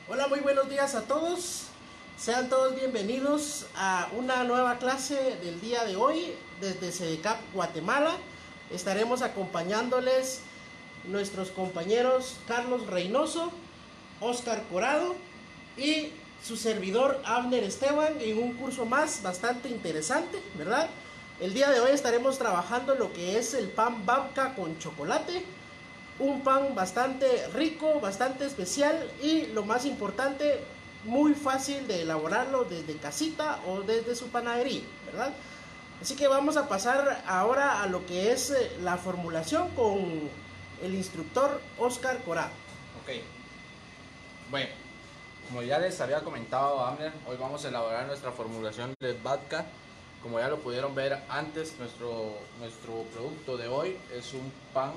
Hola, muy buenos días a todos. Sean todos bienvenidos a una nueva clase del día de hoy desde CEDECAP Guatemala. Estaremos acompañándoles nuestros compañeros Carlos Reynoso, Oscar Corado y su servidor Abner Esteban en un curso más bastante interesante, ¿verdad? El día de hoy estaremos trabajando lo que es el pan babka con chocolate. Un pan bastante rico, bastante especial y lo más importante, muy fácil de elaborarlo desde casita o desde su panadería, ¿verdad? Así que vamos a pasar ahora a lo que es la formulación con el instructor Oscar Corado. Ok, bueno, como ya les había comentado Amner, hoy vamos a elaborar nuestra formulación de vodka. Como ya lo pudieron ver antes, nuestro producto de hoy es un pan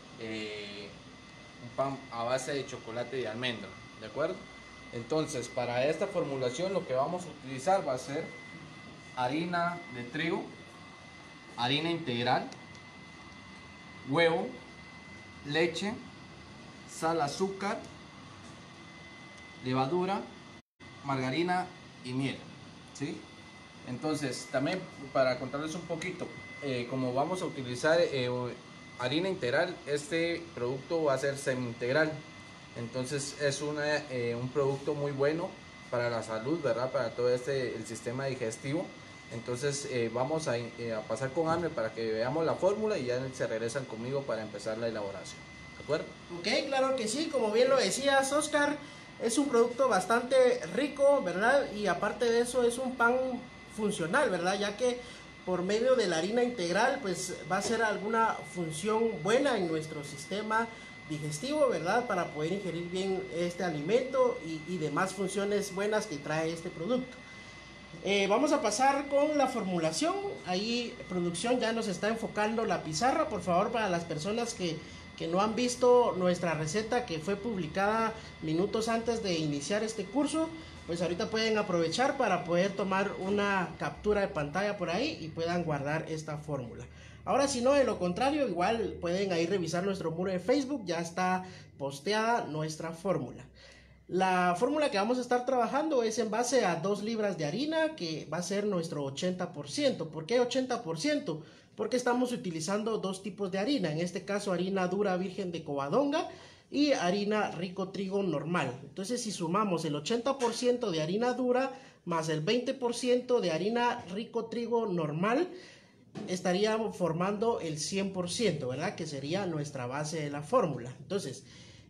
a base de chocolate y almendra, ¿de acuerdo? Entonces, para esta formulación lo que vamos a utilizar va a ser harina de trigo, harina integral, huevo, leche, sal, azúcar, levadura, margarina y miel, ¿sí? Entonces, también para contarles un poquito, como vamos a utilizar harina integral, este producto va a ser semi-integral. Entonces es un producto muy bueno para la salud, ¿verdad? Para todo el sistema digestivo. Entonces vamos a pasar con Amner para que veamos la fórmula y ya se regresan conmigo para empezar la elaboración. ¿De acuerdo? Ok, claro que sí, como bien lo decías, Oscar, es un producto bastante rico, ¿verdad? Y aparte de eso es un pan funcional, ¿verdad? Ya que por medio de la harina integral, pues va a ser alguna función buena en nuestro sistema digestivo, ¿verdad? Para poder ingerir bien este alimento y demás funciones buenas que trae este producto. Vamos a pasar con la formulación. Ahí producción ya nos está enfocando la pizarra. Por favor, para las personas que no han visto nuestra receta que fue publicada minutos antes de iniciar este curso, pues ahorita pueden aprovechar para poder tomar una captura de pantalla por ahí y puedan guardar esta fórmula. Ahora, si no, de lo contrario, igual pueden ahí revisar nuestro muro de Facebook, ya está posteada nuestra fórmula. La fórmula que vamos a estar trabajando es en base a 2 libras de harina, que va a ser nuestro 80%. ¿Por qué 80%? Porque estamos utilizando dos tipos de harina. En este caso, harina dura virgen de Covadonga y harina rico trigo normal. Entonces, si sumamos el 80% de harina dura más el 20% de harina rico trigo normal, estaríamos formando el 100%, ¿verdad? Que sería nuestra base de la fórmula. Entonces,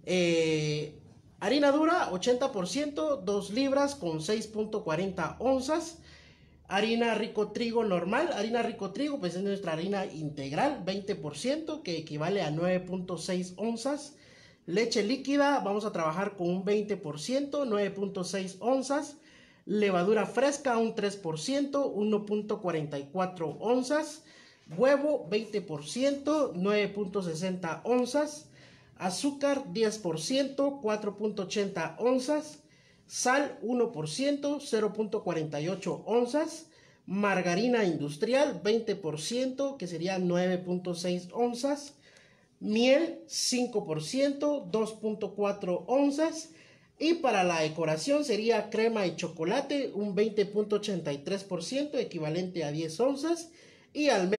harina dura 80%, 2 libras con 6.40 onzas. Harina rico trigo normal, harina rico trigo pues es nuestra harina integral, 20%, que equivale a 9.6 onzas. Leche líquida, vamos a trabajar con un 20%, 9.6 onzas. Levadura fresca, un 3%, 1.44 onzas. Huevo, 20%, 9.60 onzas. Azúcar, 10%, 4.80 onzas. Sal, 1%, 0.48 onzas. Margarina industrial, 20%, que sería 9.6 onzas. Miel, 5%, 2.4 onzas. Y para la decoración sería crema y chocolate, un 20.83%, equivalente a 10 onzas. Y almendras,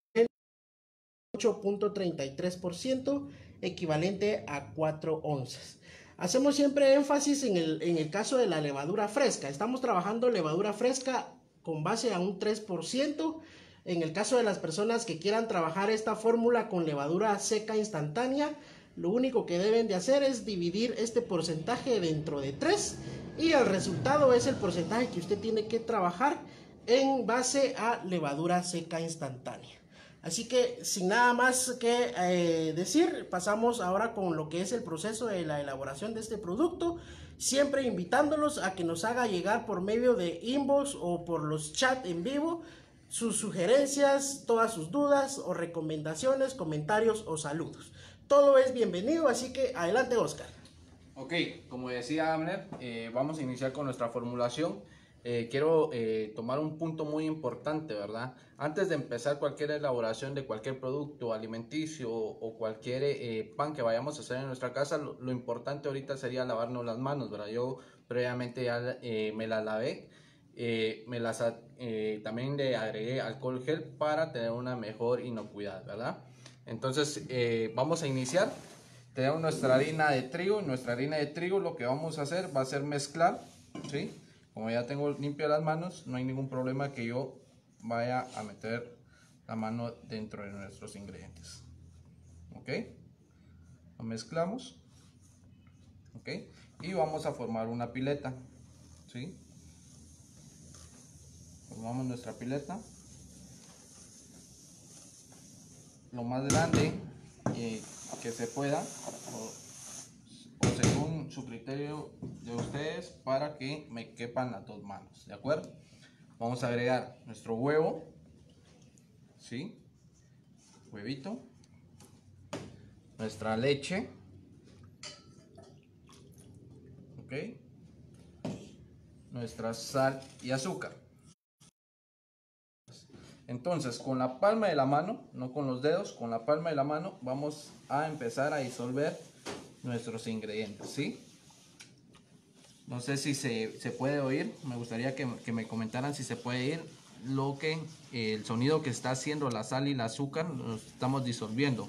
8.33%, equivalente a 4 onzas. Hacemos siempre énfasis en el caso de la levadura fresca. Estamos trabajando levadura fresca con base a un 3%. En el caso de las personas que quieran trabajar esta fórmula con levadura seca instantánea, lo único que deben de hacer es dividir este porcentaje dentro de 3 y el resultado es el porcentaje que usted tiene que trabajar en base a levadura seca instantánea. Así que sin nada más que decir, pasamos ahora con lo que es el proceso de la elaboración de este producto, siempre invitándolos a que nos haga llegar por medio de inbox o por los chats en vivo sus sugerencias, todas sus dudas o recomendaciones, comentarios o saludos. Todo es bienvenido, así que adelante, Oscar. Ok, como decía Amner, vamos a iniciar con nuestra formulación. Quiero tomar un punto muy importante, ¿verdad? Antes de empezar cualquier elaboración de cualquier producto alimenticio o cualquier pan que vayamos a hacer en nuestra casa, lo importante ahorita sería lavarnos las manos, ¿verdad? Yo previamente ya me las lavé. También le agregué alcohol gel para tener una mejor inocuidad, ¿verdad? Entonces vamos a iniciar. Tenemos nuestra harina de trigo. Nuestra harina de trigo, lo que vamos a hacer va a ser mezclar, ¿sí? Como ya tengo limpio las manos, no hay ningún problema que yo vaya a meter la mano dentro de nuestros ingredientes. ¿Ok? Lo mezclamos. ¿Ok? Y vamos a formar una pileta, ¿sí? Formamos nuestra pileta lo más grande que se pueda, o según su criterio de ustedes, para que me quepan las dos manos, ¿de acuerdo? Vamos a agregar nuestro huevo, ¿sí? Huevito, nuestra leche, ¿ok? Nuestra sal y azúcar. Entonces, con la palma de la mano, no con los dedos, con la palma de la mano vamos a empezar a disolver nuestros ingredientes, ¿sí? No sé si se puede oír, me gustaría que me comentaran si se puede oír el sonido que está haciendo la sal y el azúcar, los estamos disolviendo,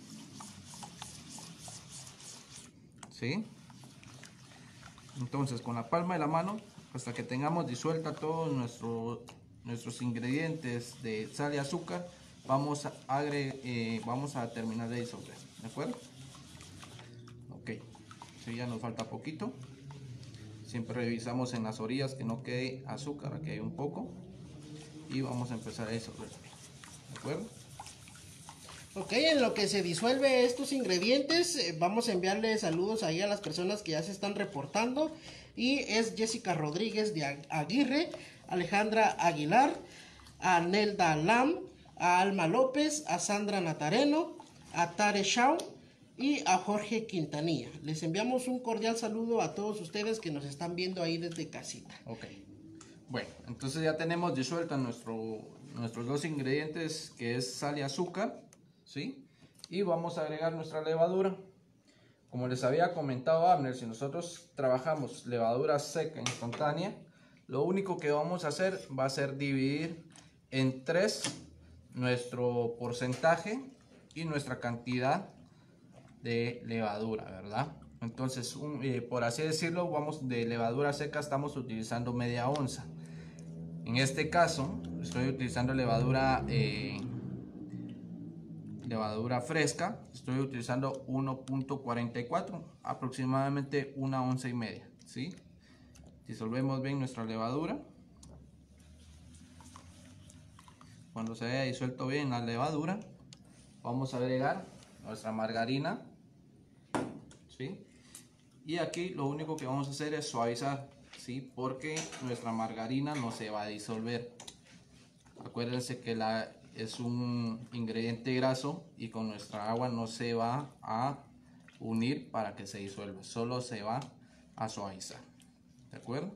¿sí? Entonces, con la palma de la mano, hasta que tengamos disuelta todos nuestros ingredientes de sal y azúcar, vamos a terminar de disolver, ¿de acuerdo? Ok, si ya nos falta poquito. Siempre revisamos en las orillas que no quede azúcar, aquí hay un poco, y vamos a empezar a disolver, ¿de acuerdo? Ok, en lo que se disuelve estos ingredientes, vamos a enviarle saludos ahí a las personas que ya se están reportando. Y es Jessica Rodríguez de Aguirre, Alejandra Aguilar, a Nelda Lam, a Alma López, a Sandra Natareno, a Tare Shaw y a Jorge Quintanilla. Les enviamos un cordial saludo a todos ustedes que nos están viendo ahí desde casita. Ok, bueno, entonces ya tenemos disuelta nuestros dos ingredientes, que es sal y azúcar, ¿sí? Y vamos a agregar nuestra levadura. Como les había comentado Abner, si nosotros trabajamos levadura seca instantánea, lo único que vamos a hacer va a ser dividir en 3 nuestro porcentaje y nuestra cantidad de levadura, ¿verdad? Entonces, por así decirlo, de levadura seca estamos utilizando media onza. En este caso, estoy utilizando levadura fresca, estoy utilizando 1.44, aproximadamente 1 onza y media, ¿sí? Disolvemos bien nuestra levadura. Cuando se haya disuelto bien la levadura, vamos a agregar nuestra margarina, ¿sí? Y aquí lo único que vamos a hacer es suavizar, ¿sí? Porque nuestra margarina no se va a disolver. Acuérdense que es un ingrediente graso y con nuestra agua no se va a unir para que se disuelva, solo se va a suavizar, ¿de acuerdo?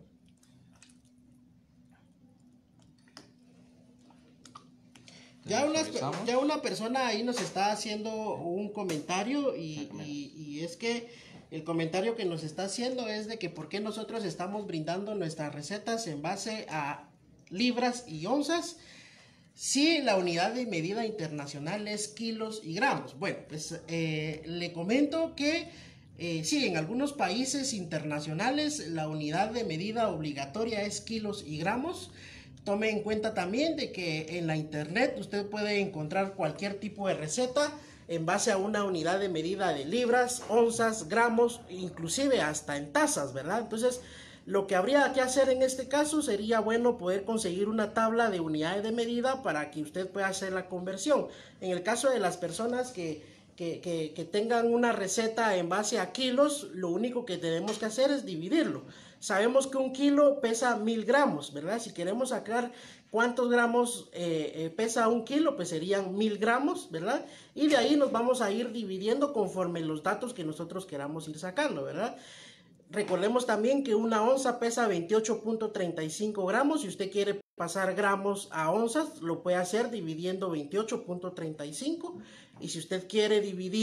Ya una persona ahí nos está haciendo un comentario y es que el comentario que nos está haciendo es de que por qué nosotros estamos brindando nuestras recetas en base a libras y onzas. Sí, la unidad de medida internacional es kilos y gramos. Bueno, pues le comento que sí, en algunos países internacionales la unidad de medida obligatoria es kilos y gramos. Tome en cuenta también de que en la internet usted puede encontrar cualquier tipo de receta en base a una unidad de medida de libras, onzas, gramos, inclusive hasta en tazas, ¿verdad? Entonces, lo que habría que hacer en este caso sería bueno poder conseguir una tabla de unidades de medida para que usted pueda hacer la conversión. En el caso de las personas que tengan una receta en base a kilos, lo único que tenemos que hacer es dividirlo. Sabemos que 1 kilo pesa 1000 gramos, ¿verdad? Si queremos sacar cuántos gramos pesa 1 kilo, pues serían 1000 gramos, ¿verdad? Y de ahí nos vamos a ir dividiendo conforme los datos que nosotros queramos ir sacando, ¿verdad? Recordemos también que una onza pesa 28.35 gramos. Si usted quiere pasar gramos a onzas, lo puede hacer dividiendo 28.35. Y si usted quiere dividir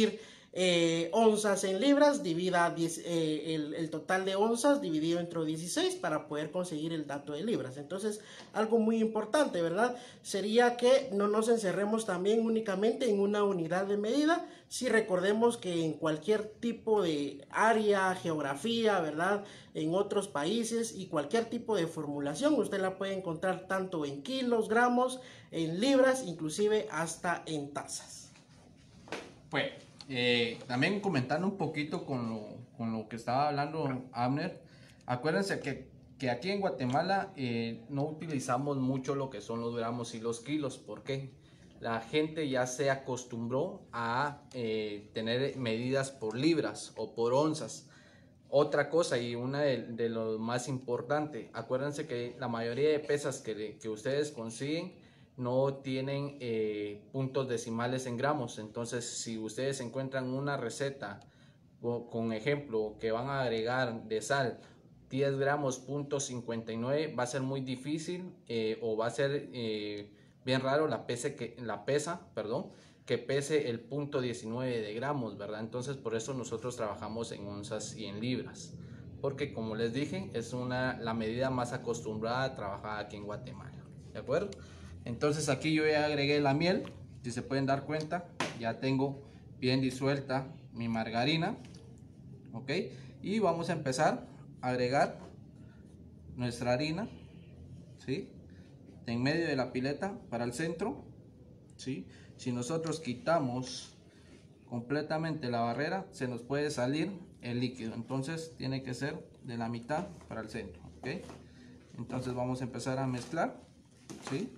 onzas en libras, divida el total de onzas dividido entre 16 para poder conseguir el dato de libras. Entonces, algo muy importante, ¿verdad? Sería que no nos encerremos también únicamente en una unidad de medida. Si recordemos que en cualquier tipo de área, geografía, ¿verdad? En otros países y cualquier tipo de formulación, usted la puede encontrar tanto en kilos, gramos, en libras, inclusive hasta en tazas. Pues, también comentando un poquito con lo que estaba hablando Abner, acuérdense que aquí en Guatemala no utilizamos mucho lo que son los gramos y los kilos. ¿Por qué? La gente ya se acostumbró a tener medidas por libras o por onzas. Otra cosa y una de lo más importante, acuérdense que la mayoría de pesas que ustedes consiguen no tienen puntos decimales en gramos. Entonces, si ustedes encuentran una receta con ejemplo que van a agregar de sal 10 gramos punto 59, va a ser muy difícil o va a ser bien raro la pesa que pese el punto 19 de gramos, ¿verdad? Entonces, por eso nosotros trabajamos en onzas y en libras, porque como les dije, es la medida más acostumbrada a trabajar aquí en Guatemala, ¿de acuerdo? Entonces aquí yo ya agregué la miel, si se pueden dar cuenta, ya tengo bien disuelta mi margarina, ok, y vamos a empezar a agregar nuestra harina, ¿sí? De en medio de la pileta para el centro, ¿sí? Si nosotros quitamos completamente la barrera, se nos puede salir el líquido, entonces tiene que ser de la mitad para el centro, ¿ok? Entonces vamos a empezar a mezclar, ¿sí?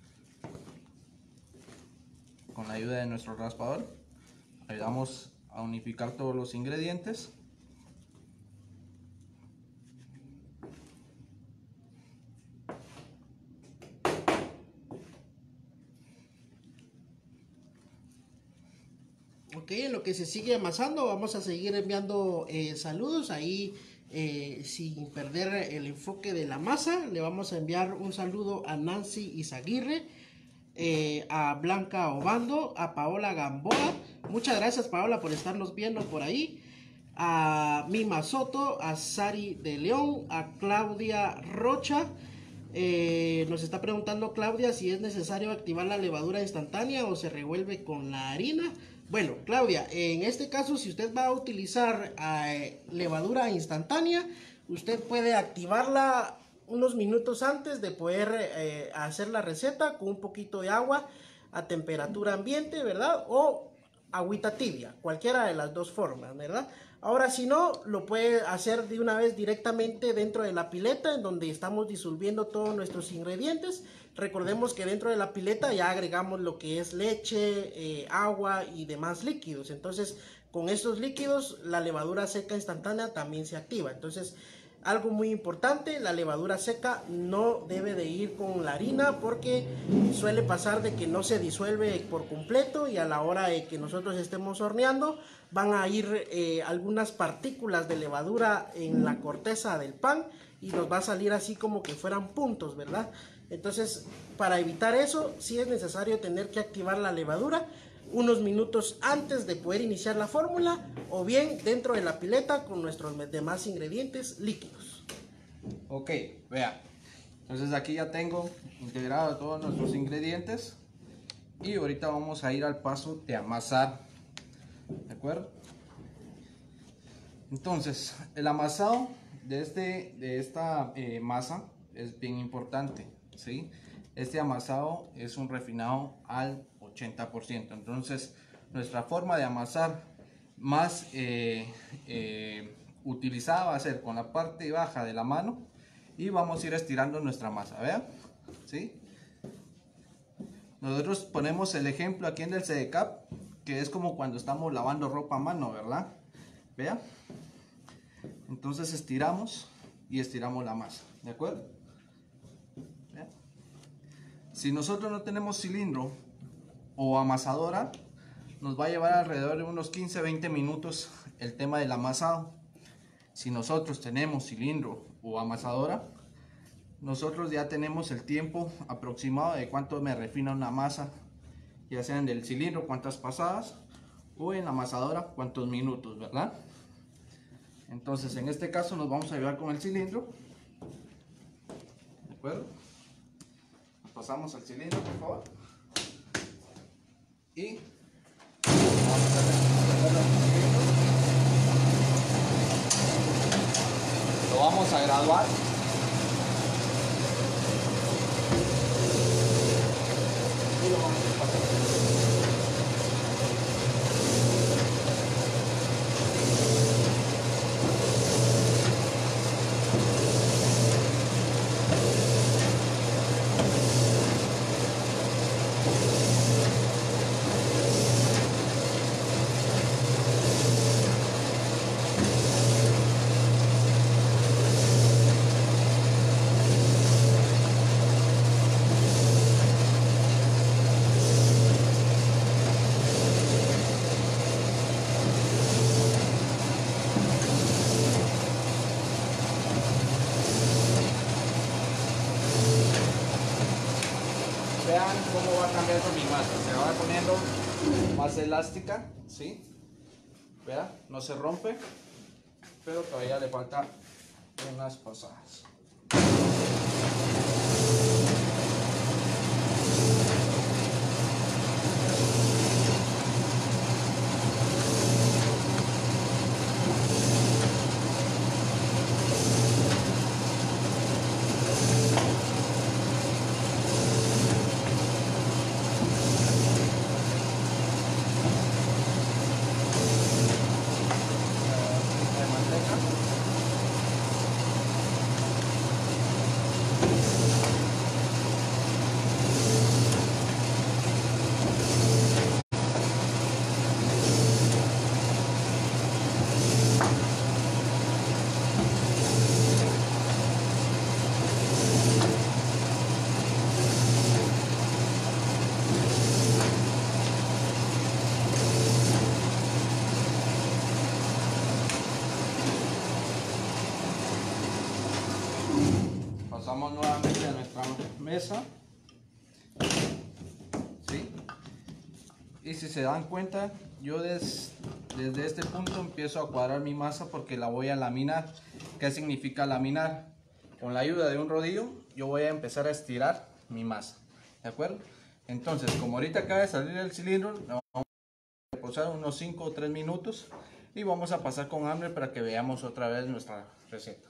Con la ayuda de nuestro raspador ayudamos a unificar todos los ingredientes. Ok, en lo que se sigue amasando vamos a seguir enviando saludos ahí. Sin perder el enfoque de la masa, le vamos a enviar un saludo a Nancy Izaguirre, a Blanca Obando, a Paola Gamboa. Muchas gracias, Paola, por estarnos viendo por ahí. A Mima Soto, a Sari de León, a Claudia Rocha. Nos está preguntando Claudia si es necesario activar la levadura instantánea o se revuelve con la harina. Bueno, Claudia, en este caso, si usted va a utilizar levadura instantánea, usted puede activarla unos minutos antes de poder hacer la receta con un poquito de agua a temperatura ambiente, ¿verdad? O agüita tibia, cualquiera de las dos formas, ¿verdad? Ahora, si no, lo puede hacer de una vez directamente dentro de la pileta en donde estamos disolviendo todos nuestros ingredientes. Recordemos que dentro de la pileta ya agregamos lo que es leche, agua y demás líquidos. Entonces, con estos líquidos, la levadura seca instantánea también se activa. Entonces, algo muy importante, la levadura seca no debe de ir con la harina porque suele pasar de que no se disuelve por completo y a la hora de que nosotros estemos horneando van a ir algunas partículas de levadura en la corteza del pan y nos va a salir así como que fueran puntos, ¿verdad? Entonces, para evitar eso, sí es necesario tener que activar la levadura unos minutos antes de poder iniciar la fórmula o bien dentro de la pileta con nuestros demás ingredientes líquidos. Ok, vea, entonces aquí ya tengo integrado todos nuestros ingredientes y ahorita vamos a ir al paso de amasar, ¿de acuerdo? Entonces, el amasado de esta masa es bien importante, ¿sí? Este amasado es un refinado al 80%. Entonces, nuestra forma de amasar más utilizada va a ser con la parte baja de la mano y vamos a ir estirando nuestra masa, ¿vean? ¿Sí? Nosotros ponemos el ejemplo aquí en el CDCAP, que es como cuando estamos lavando ropa a mano, ¿verdad? ¿Vean? Entonces estiramos y estiramos la masa, ¿de acuerdo? ¿Vean? Si nosotros no tenemos cilindro o amasadora, nos va a llevar alrededor de unos 15-20 minutos el tema del amasado. Si nosotros tenemos cilindro o amasadora, nosotros ya tenemos el tiempo aproximado de cuánto me refina una masa, ya sean del cilindro, cuántas pasadas, o en la amasadora cuántos minutos, ¿verdad? Entonces en este caso nos vamos a ayudar con el cilindro, ¿de acuerdo? Pasamos al cilindro, por favor, y vamos a hacerle lo vamos a graduar. Y lo vamos a pasar. Vean cómo va cambiando mi masa, se va poniendo más elástica, ¿sí? Vean, no se rompe, pero todavía le falta unas pasadas. Pasamos nuevamente a nuestra mesa, ¿sí? Y si se dan cuenta, yo desde este punto empiezo a cuadrar mi masa porque la voy a laminar. ¿Qué significa laminar? Con la ayuda de un rodillo yo voy a empezar a estirar mi masa, ¿de acuerdo? Entonces, como ahorita acaba de salir el cilindro, vamos a reposar unos 5 o 3 minutos y vamos a pasar con hambre para que veamos otra vez nuestra receta.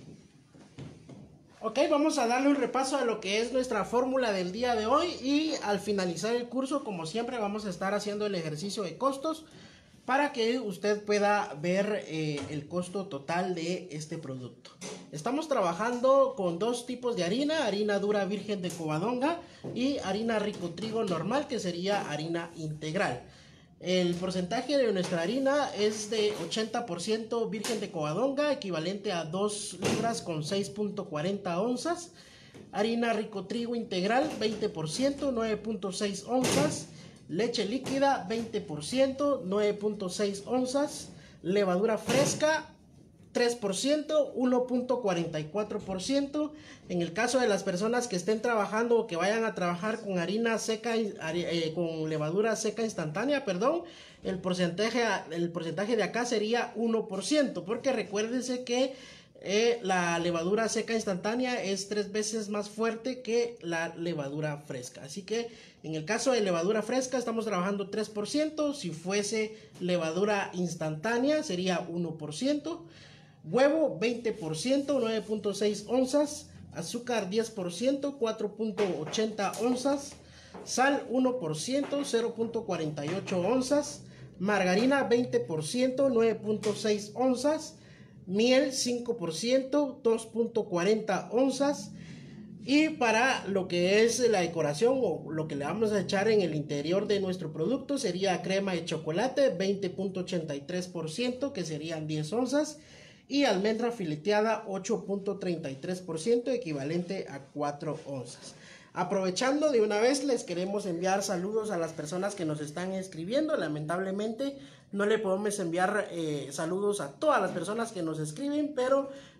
Ok, vamos a darle un repaso a lo que es nuestra fórmula del día de hoy y al finalizar el curso, como siempre, vamos a estar haciendo el ejercicio de costos para que usted pueda ver el costo total de este producto. Estamos trabajando con dos tipos de harina, harina dura virgen de Covadonga y harina rico trigo normal, que sería harina integral. El porcentaje de nuestra harina es de 80% virgen de Covadonga, equivalente a 2 libras con 6.40 onzas. Harina rico trigo integral, 20%, 9.6 onzas. Leche líquida, 20%, 9.6 onzas. Levadura fresca, 3%, 1.44%. En el caso de las personas que estén trabajando o que vayan a trabajar con harina seca, con levadura seca instantánea, perdón, el porcentaje de acá sería 1%, porque recuérdense que la levadura seca instantánea es 3 veces más fuerte que la levadura fresca. Así que en el caso de levadura fresca estamos trabajando 3%, si fuese levadura instantánea sería 1%. Huevo 20%, 9.6 onzas. Azúcar 10%, 4.80 onzas. Sal 1%, 0.48 onzas. Margarina 20%, 9.6 onzas. Miel 5%, 2.40 onzas. Y para lo que es la decoración o lo que le vamos a echar en el interior de nuestro producto sería crema de chocolate 20.83%, que serían 10 onzas. Y almendra fileteada 8.33%, equivalente a 4 onzas. Aprovechando de una vez, les queremos enviar saludos a las personas que nos están escribiendo. Lamentablemente no le podemos enviar saludos a todas las personas que nos escriben, pero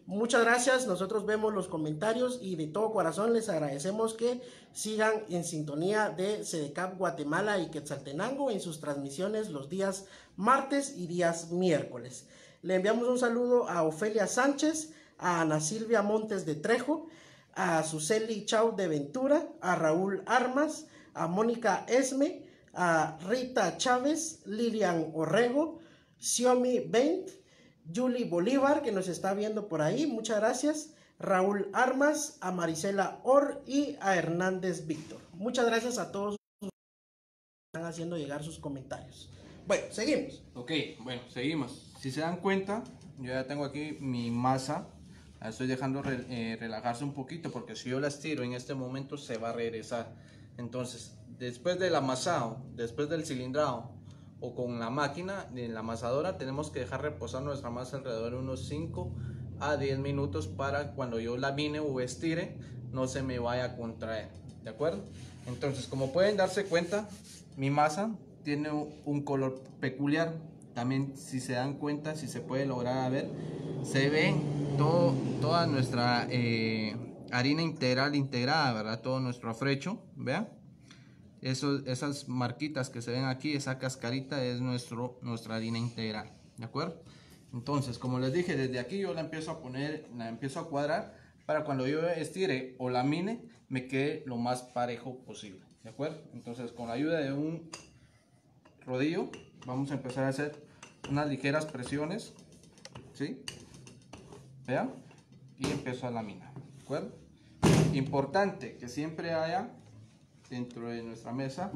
Muchas gracias, nosotros vemos los comentarios y de todo corazón les agradecemos que sigan en sintonía de CDCAP Guatemala y Quetzaltenango en sus transmisiones los días martes y días miércoles. Le enviamos un saludo a Ofelia Sánchez, a Ana Silvia Montes de Trejo, a Suseli Chau de Ventura, a Raúl Armas, a Mónica Esme, a Rita Chávez, Lilian Orrego, Xiomi Bent, Julie Bolívar, que nos está viendo por ahí, muchas gracias, Raúl Armas, a Marisela Or y a Hernández Víctor. Muchas gracias a todos los que están haciendo llegar sus comentarios. Bueno, seguimos. Ok, bueno, seguimos. Si se dan cuenta, yo ya tengo aquí mi masa. La estoy dejando relajarse un poquito porque si yo la estiro en este momento se va a regresar. Entonces, después del amasado, después del cilindrado o con la máquina, en la amasadora, tenemos que dejar reposar nuestra masa alrededor de unos 5 a 10 minutos para cuando yo lamine o estire no se me vaya a contraer, ¿de acuerdo? Entonces, como pueden darse cuenta, mi masa tiene un color peculiar. También, si se dan cuenta, si se puede lograr ver, se ve toda nuestra harina integral integrada, ¿verdad? Todo nuestro afrecho, vean. Esas marquitas que se ven aquí, esa cascarita es nuestra harina integral, ¿de acuerdo? Entonces, como les dije, desde aquí yo la empiezo a poner, la empiezo a cuadrar para cuando yo estire o lamine me quede lo más parejo posible, ¿de acuerdo? Entonces, con la ayuda de un rodillo vamos a empezar a hacer unas ligeras presiones, ¿sí? Vean, y empiezo a laminar, ¿de acuerdo? Importante que siempre haya dentro de nuestra mesa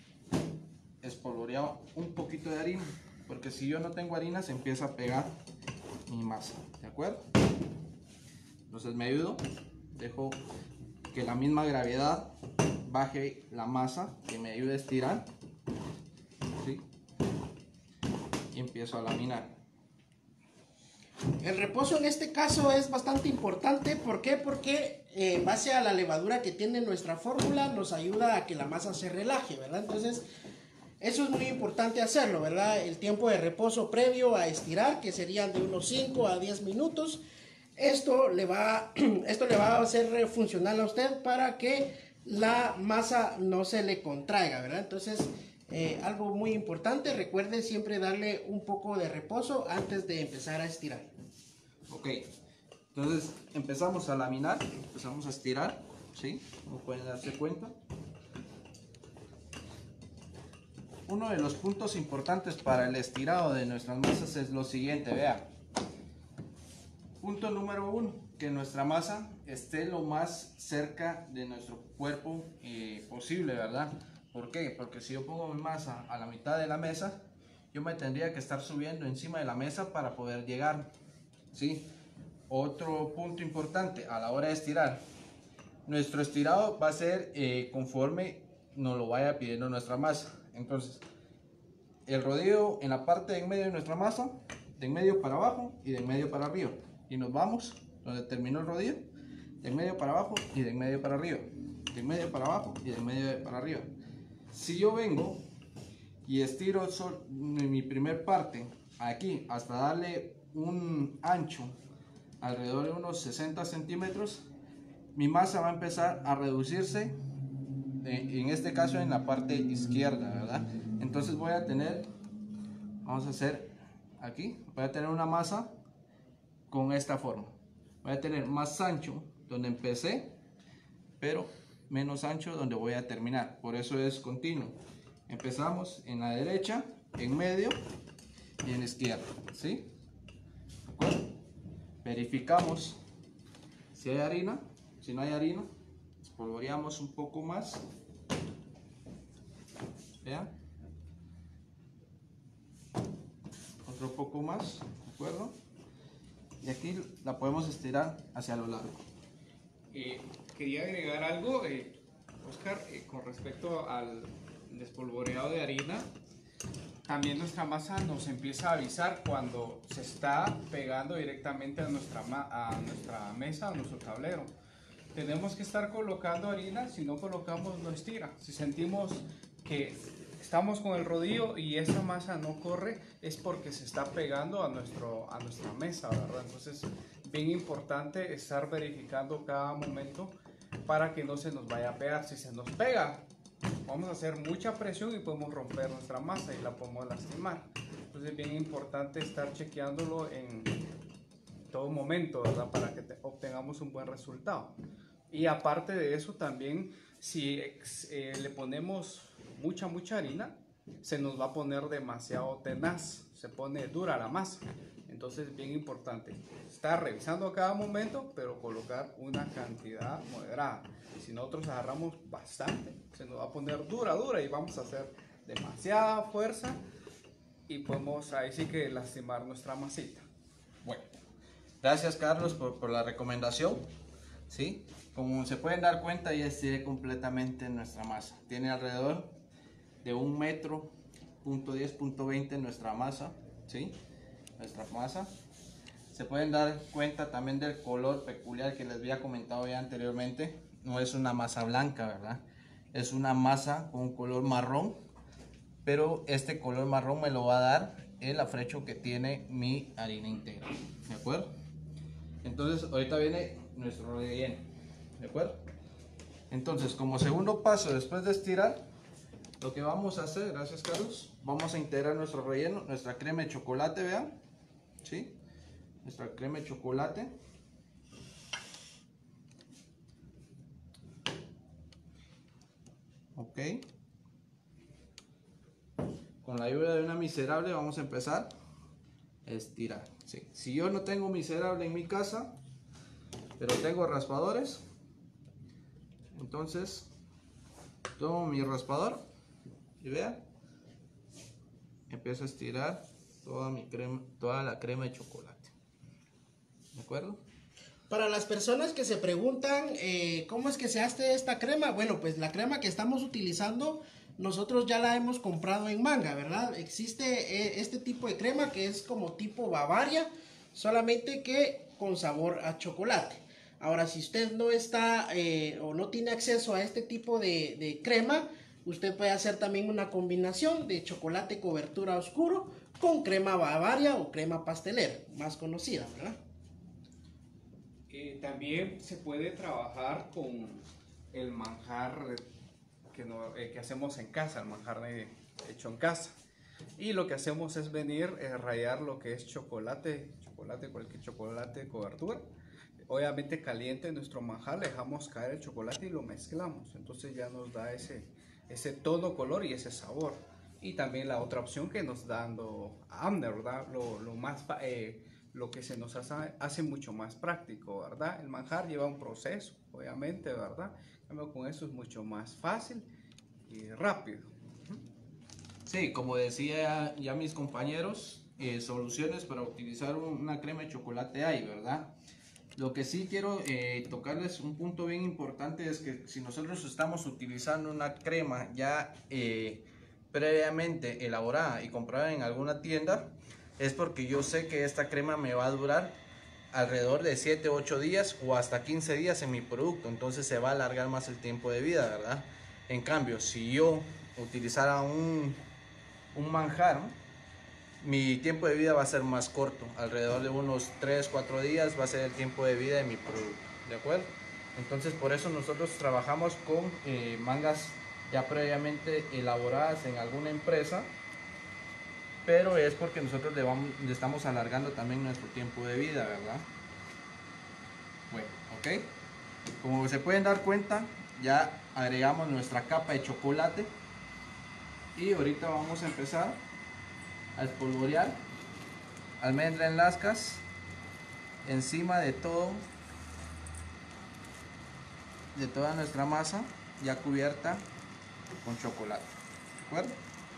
espolvoreado un poquito de harina, porque si yo no tengo harina se empieza a pegar mi masa, ¿de acuerdo? Entonces me ayudo, dejo que la misma gravedad baje la masa, que me ayude a estirar, ¿sí? Y empiezo a laminar. El reposo en este caso es bastante importante. ¿Por qué? Porque en base a la levadura que tiene nuestra fórmula nos ayuda a que la masa se relaje, ¿verdad? Entonces eso es muy importante hacerlo, ¿verdad? El tiempo de reposo previo a estirar, que serían de unos 5 a 10 minutos. Esto le va a hacer funcional a usted para que la masa no se le contraiga, ¿verdad? Entonces algo muy importante, recuerde siempre darle un poco de reposo antes de empezar a estirar. Ok, entonces empezamos a laminar, empezamos a estirar, ¿sí? Como pueden darse cuenta. Uno de los puntos importantes para el estirado de nuestras masas es lo siguiente, vean. Punto número 1, que nuestra masa esté lo más cerca de nuestro cuerpo posible, ¿verdad? ¿Por qué? Porque si yo pongo mi masa a la mitad de la mesa, yo me tendría que estar subiendo encima de la mesa para poder llegar, ¿sí? Otro punto importante a la hora de estirar, nuestro estirado va a ser conforme nos lo vaya pidiendo nuestra masa. Entonces, el rodillo en la parte de en medio de nuestra masa, de en medio para abajo y de en medio para arriba. Y nos vamos donde terminó el rodillo, de en medio para abajo y de en medio para arriba. De en medio para abajo y de en medio para arriba. Si yo vengo y estiro mi primer parte aquí hasta darle un ancho alrededor de unos 60 centímetros, mi masa va a empezar a reducirse, en este caso en la parte izquierda, ¿verdad? Entonces voy a tener, vamos a hacer aquí, voy a tener una masa con esta forma. Voy a tener más ancho donde empecé, pero menos ancho donde voy a terminar. Por eso es continuo. Empezamos en la derecha, en medio y en la izquierda, ¿sí? ¿De acuerdo? Verificamos si hay harina. Si no hay harina, espolvoreamos un poco más. Vean. Otro poco más, ¿de acuerdo? Y aquí la podemos estirar hacia lo largo. Quería agregar algo, Oscar, con respecto al despolvoreado de harina. También nuestra masa nos empieza a avisar cuando se está pegando directamente a nuestra mesa, a nuestro tablero. Tenemos que estar colocando harina, si no colocamos no estira. Si sentimos que estamos con el rodillo y esa masa no corre, es porque se está pegando a nuestra mesa, ¿verdad? Entonces bien importante estar verificando cada momento para que no se nos vaya a pegar. Si se nos pega, vamos a hacer mucha presión y podemos romper nuestra masa y la podemos lastimar. Entonces es bien importante estar chequeándolo en todo momento, ¿verdad? Para que obtengamos un buen resultado. Y aparte de eso también, si le ponemos mucha harina, se nos va a poner demasiado tenaz, se pone dura la masa. Entonces es bien importante estar revisando a cada momento, pero colocar una cantidad moderada. Si nosotros agarramos bastante, se nos va a poner dura y vamos a hacer demasiada fuerza y podemos ahí sí que lastimar nuestra masita. Bueno, gracias Carlos por la recomendación. ¿Sí? Como se pueden dar cuenta, ya estiré completamente nuestra masa. Tiene alrededor de 1 metro, punto 10, punto 20 nuestra masa. ¿Sí? Nuestra masa. Se pueden dar cuenta también del color peculiar que les había comentado ya anteriormente. No es una masa blanca, ¿verdad? Es una masa con un color marrón, pero este color marrón me lo va a dar el afrecho que tiene mi harina integral, ¿de acuerdo? Entonces ahorita viene nuestro relleno, ¿de acuerdo? Entonces, como segundo paso después de estirar, lo que vamos a hacer, gracias Carlos, vamos a integrar nuestro relleno, nuestra crema de chocolate, vean, ¿sí? Nuestra crema de chocolate. Ok. Con la ayuda de una miserable vamos a empezar a estirar. ¿Sí? Si yo no tengo miserable en mi casa, pero tengo raspadores, entonces tomo mi raspador y vean, empiezo a estirar toda mi crema, toda la crema de chocolate. ¿De acuerdo? Para las personas que se preguntan cómo es que se hace esta crema, bueno, pues la crema que estamos utilizando nosotros ya la hemos comprado en Manga, ¿verdad? Existe este tipo de crema que es como tipo Bavaria, solamente que con sabor a chocolate. Ahora, si usted no está o no tiene acceso a este tipo de crema, usted puede hacer también una combinación de chocolate cobertura oscuro con crema Bavaria o crema pastelera, más conocida, ¿verdad? También se puede trabajar con el manjar que hacemos en casa, el manjar hecho en casa. Y lo que hacemos es venir a rallar lo que es chocolate, cualquier chocolate de cobertura. Obviamente caliente nuestro manjar, le dejamos caer el chocolate y lo mezclamos. Entonces ya nos da ese tono, color y ese sabor. Y también la otra opción que nos da Amner, ¿verdad? Lo que se nos hace mucho más práctico, ¿verdad? El manjar lleva un proceso, obviamente, ¿verdad? Con eso es mucho más fácil y rápido. Sí, como decía ya mis compañeros, soluciones para utilizar una crema de chocolate hay, ¿verdad? Lo que sí quiero tocarles un punto bien importante es que si nosotros estamos utilizando una crema ya previamente elaborada y comprada en alguna tienda, es porque yo sé que esta crema me va a durar alrededor de 7, 8 días o hasta 15 días en mi producto, entonces se va a alargar más el tiempo de vida, ¿verdad? En cambio, si yo utilizara un manjar, mi tiempo de vida va a ser más corto, alrededor de unos 3, 4 días va a ser el tiempo de vida de mi producto, ¿de acuerdo? Entonces por eso nosotros trabajamos con mangas ya previamente elaboradas en alguna empresa, pero es porque nosotros le estamos alargando también nuestro tiempo de vida, ¿verdad? Bueno, ok. Como se pueden dar cuenta, ya agregamos nuestra capa de chocolate y ahorita vamos a empezar a espolvorear almendra en lascas encima de toda nuestra masa ya cubierta con chocolate, ¿de acuerdo?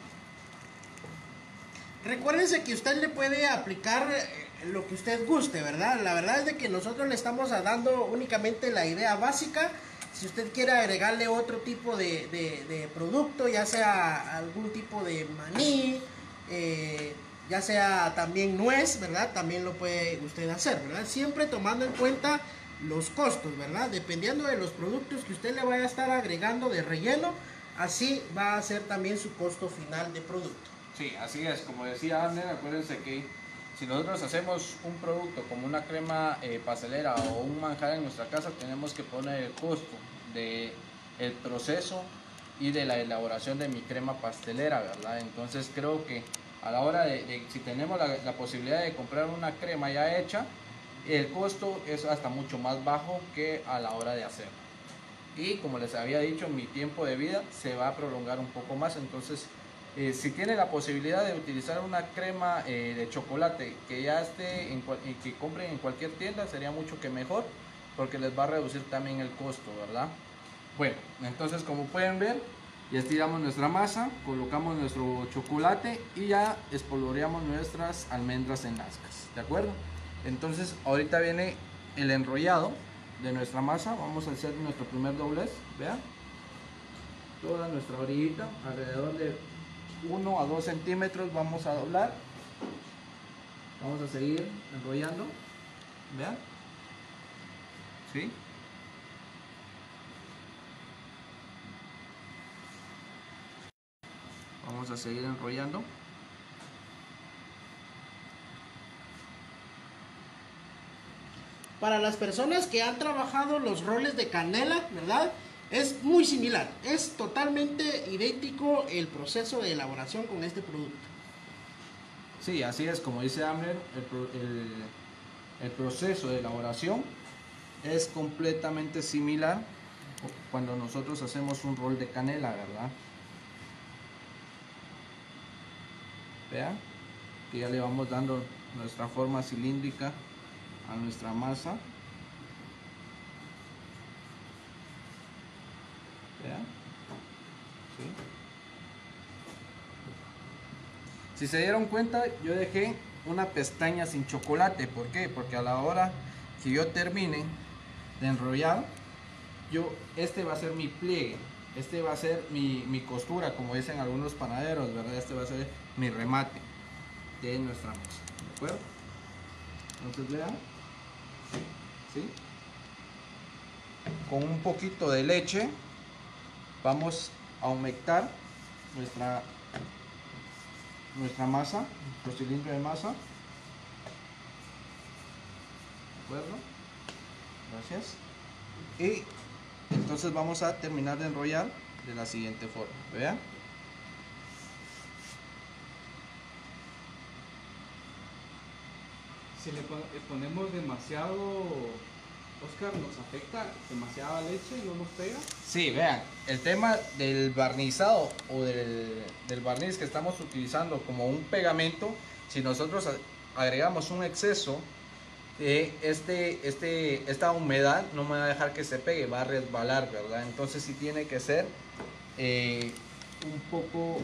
Recuérdense que usted le puede aplicar lo que usted guste, ¿verdad? La verdad es de que nosotros le estamos dando únicamente la idea básica. Si usted quiere agregarle otro tipo de producto, ya sea algún tipo de maní, ya sea también nuez, ¿verdad? También lo puede usted hacer, ¿verdad? Siempre tomando en cuenta los costos, ¿verdad? Dependiendo de los productos que usted le vaya a estar agregando de relleno, así va a ser también su costo final de producto. Sí, así es, como decía Abner, acuérdense que si nosotros hacemos un producto como una crema pastelera o un manjar en nuestra casa, tenemos que poner el costo del proceso y de la elaboración de mi crema pastelera, ¿verdad? Entonces creo que a la hora si tenemos la posibilidad de comprar una crema ya hecha, el costo es hasta mucho más bajo que a la hora de hacerlo. Y como les había dicho, mi tiempo de vida se va a prolongar un poco más. Entonces, si tienen la posibilidad de utilizar una crema de chocolate que ya esté y que compren en cualquier tienda, sería mucho que mejor, porque les va a reducir también el costo, ¿verdad? Bueno, entonces como pueden ver, ya estiramos nuestra masa, colocamos nuestro chocolate y ya espolvoreamos nuestras almendras en lascas, ¿de acuerdo? Entonces ahorita viene el enrollado de nuestra masa. Vamos a hacer nuestro primer doblez, vean, toda nuestra orillita, alrededor de 1 a 2 centímetros vamos a doblar. Vamos a seguir enrollando, vean, ¿sí? Vamos a seguir enrollando. Para las personas que han trabajado los roles de canela, ¿verdad? Es muy similar, es totalmente idéntico el proceso de elaboración con este producto. Sí, así es, como dice Amner, el proceso de elaboración es completamente similar cuando nosotros hacemos un rol de canela, ¿verdad? Vean que ya le vamos dando nuestra forma cilíndrica a nuestra masa. Vean, ¿sí? Si se dieron cuenta, yo dejé una pestaña sin chocolate. ¿Por qué? Porque a la hora que yo termine de enrollar, este va a ser mi pliegue, este va a ser mi costura, como dicen algunos panaderos, ¿verdad? Este va a ser mi remate de nuestra masa, ¿de acuerdo? Entonces vean, ¿sí? Con un poquito de leche vamos a humectar nuestra masa, nuestro cilindro de masa, ¿de acuerdo? Gracias. Y entonces vamos a terminar de enrollar de la siguiente forma, vean. Si le ponemos demasiado, Oscar, ¿nos afecta demasiada leche y no nos pega? Sí, vean, el tema del barnizado o del barniz que estamos utilizando como un pegamento, si nosotros agregamos un exceso de esta humedad, no me va a dejar que se pegue, va a resbalar, ¿verdad? Entonces sí tiene que ser un poco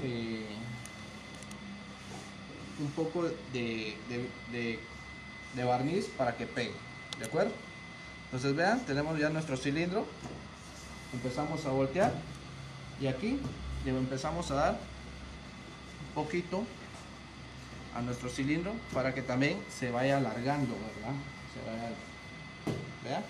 de barniz para que pegue, ¿de acuerdo? Entonces vean, tenemos ya nuestro cilindro, empezamos a voltear y aquí le empezamos a dar un poquito a nuestro cilindro para que también se vaya alargando, ¿verdad? Vean,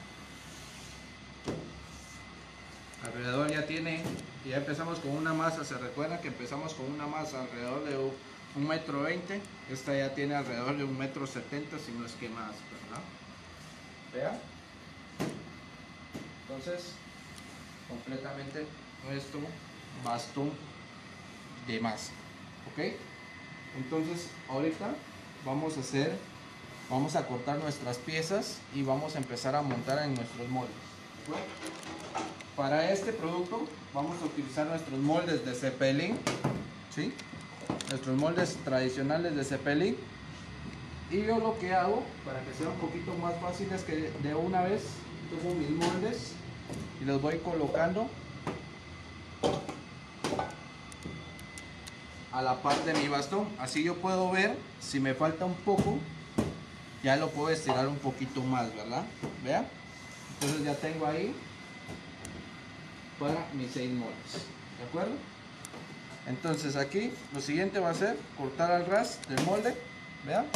alrededor ya empezamos con una masa. Se recuerda que empezamos con una masa alrededor de 1,20 m, esta ya tiene alrededor de 1,70 m, si no es que más, ¿verdad? Vean. Entonces, completamente nuestro bastón de masa, ¿ok? Entonces, ahorita vamos a cortar nuestras piezas y vamos a empezar a montar en nuestros moldes. Para este producto vamos a utilizar nuestros moldes de Zeppelin, ¿sí? Nuestros moldes tradicionales de Zeppelin. Y yo lo que hago, para que sea un poquito más fácil, es que de una vez tomo mis moldes y los voy colocando a la par de mi bastón. Así yo puedo ver si me falta un poco, ya lo puedo estirar un poquito más, ¿verdad? Vean. Entonces ya tengo ahí para mis 6 moldes, ¿de acuerdo? Entonces aquí lo siguiente va a ser cortar al ras del molde, vean.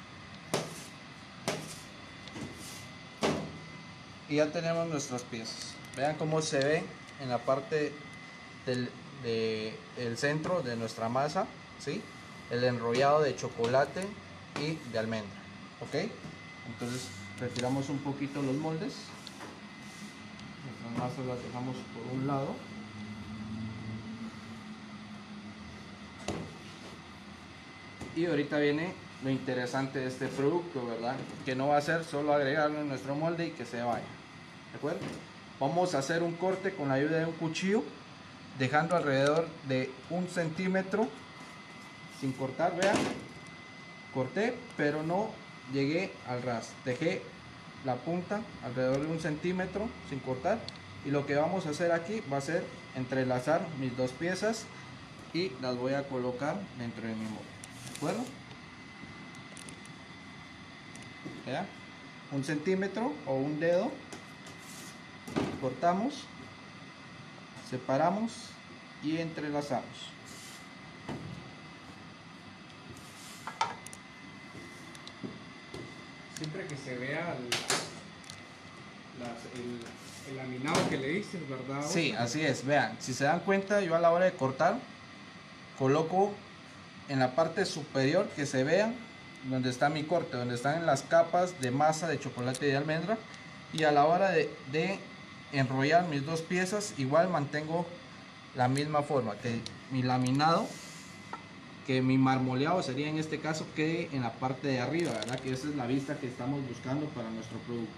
Y ya tenemos nuestras piezas. Vean cómo se ve en la parte del centro de nuestra masa, ¿sí? El enrollado de chocolate y de almendra. Ok, entonces retiramos un poquito los moldes. Nuestras masas las dejamos por un lado. Y ahorita viene lo interesante de este producto, ¿verdad? Que no va a ser solo agregarlo en nuestro molde y que se vaya. ¿De acuerdo? Vamos a hacer un corte con la ayuda de un cuchillo, dejando alrededor de 1 centímetro sin cortar, vean. Corté, pero no llegué al ras. Dejé la punta alrededor de 1 centímetro sin cortar. Y lo que vamos a hacer aquí va a ser entrelazar mis dos piezas y las voy a colocar dentro de mi molde. ¿De acuerdo? ¿Ya? 1 centímetro o un dedo. Cortamos, separamos y entrelazamos. Siempre que se vea el laminado que le dices, ¿verdad? Sí, así es. Vean, si se dan cuenta, yo a la hora de cortar coloco en la parte superior que se vea donde está mi corte, donde están las capas de masa de chocolate y de almendra, y a la hora de enrollar mis dos piezas igual mantengo la misma forma, que mi laminado, que mi marmoleado sería en este caso, quede en la parte de arriba, ¿verdad? Que esa es la vista que estamos buscando para nuestro producto.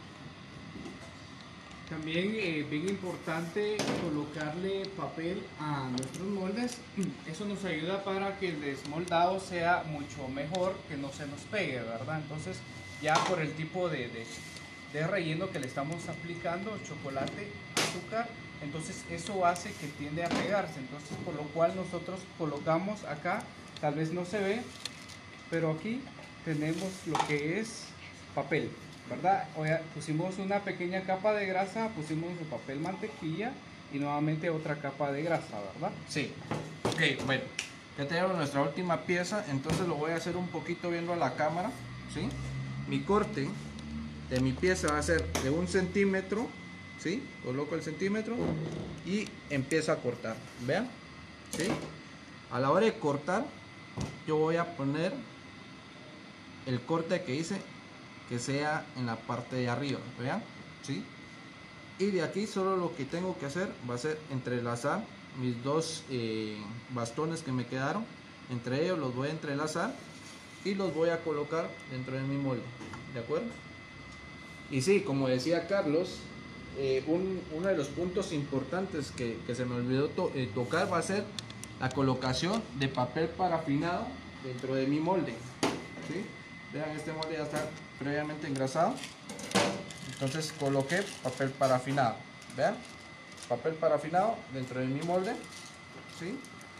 También bien importante colocarle papel a nuestros moldes. Eso nos ayuda para que el desmoldado sea mucho mejor, que no se nos pegue, ¿verdad? Entonces ya por el tipo de relleno que le estamos aplicando, chocolate, azúcar, entonces eso hace que tiende a pegarse. Entonces por lo cual nosotros colocamos acá, tal vez no se ve, pero aquí tenemos lo que es papel, ¿verdad? Pusimos una pequeña capa de grasa, pusimos el papel mantequilla y nuevamente otra capa de grasa, ¿verdad? Sí. Ok, bueno, ya tenemos nuestra última pieza, entonces lo voy a hacer un poquito viendo a la cámara, ¿sí? Mi corte de mi pieza va a ser de 1 centímetro, ¿sí? Coloco el centímetro y empiezo a cortar, vean, ¿sí? A la hora de cortar, yo voy a poner el corte que hice, que sea en la parte de arriba, vean, ¿sí? Y de aquí solo lo que tengo que hacer va a ser entrelazar mis dos bastones que me quedaron. Entre ellos los voy a entrelazar y los voy a colocar dentro de mi molde, ¿de acuerdo? Y sí, como decía Carlos, uno de los puntos importantes que se me olvidó tocar va a ser la colocación de papel parafinado dentro de mi molde, ¿sí? Vean, este molde ya está previamente engrasado, entonces coloqué papel parafinado, vean, papel parafinado dentro de mi molde, ¿sí?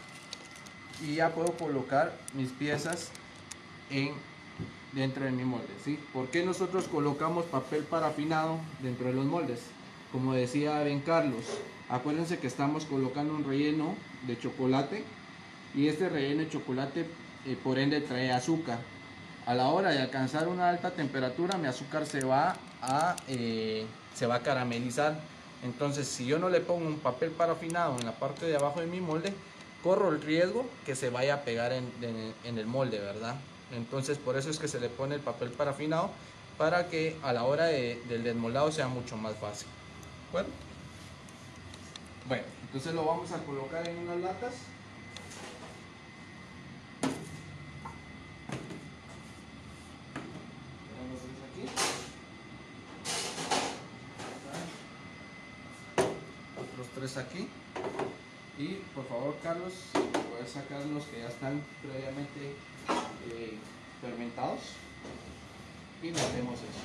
Y ya puedo colocar mis piezas dentro de mi molde, ¿sí? ¿Por qué nosotros colocamos papel parafinado dentro de los moldes? Como decía Ben Carlos, acuérdense que estamos colocando un relleno de chocolate y este relleno de chocolate por ende trae azúcar. A la hora de alcanzar una alta temperatura, mi azúcar se va a caramelizar. Entonces, si yo no le pongo un papel parafinado en la parte de abajo de mi molde, corro el riesgo que se vaya a pegar en el molde, ¿verdad? Entonces, por eso es que se le pone el papel parafinado, para que a la hora del desmoldado sea mucho más fácil. Bueno, entonces lo vamos a colocar en unas latas. Otros 3 aquí. Y por favor, Carlos, puedes sacar los que ya están previamente fermentados y metemos eso.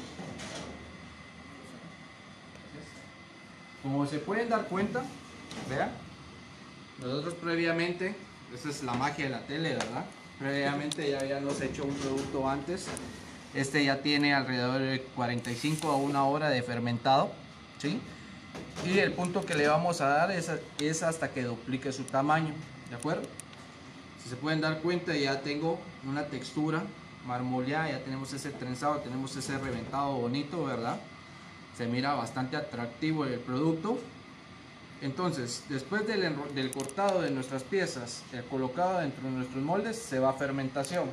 Como se pueden dar cuenta, vean, nosotros previamente, esa es la magia de la tele, ¿verdad? Previamente ya habíamos hecho un producto antes. Este ya tiene alrededor de 45 a 1 hora de fermentado, ¿sí? Y el punto que le vamos a dar es hasta que duplique su tamaño, ¿de acuerdo? Si se pueden dar cuenta, ya tengo una textura marmoleada, ya tenemos ese trenzado, tenemos ese reventado bonito, ¿verdad? Se mira bastante atractivo el producto. Entonces, después del cortado de nuestras piezas, el colocado dentro de nuestros moldes, se va a fermentación.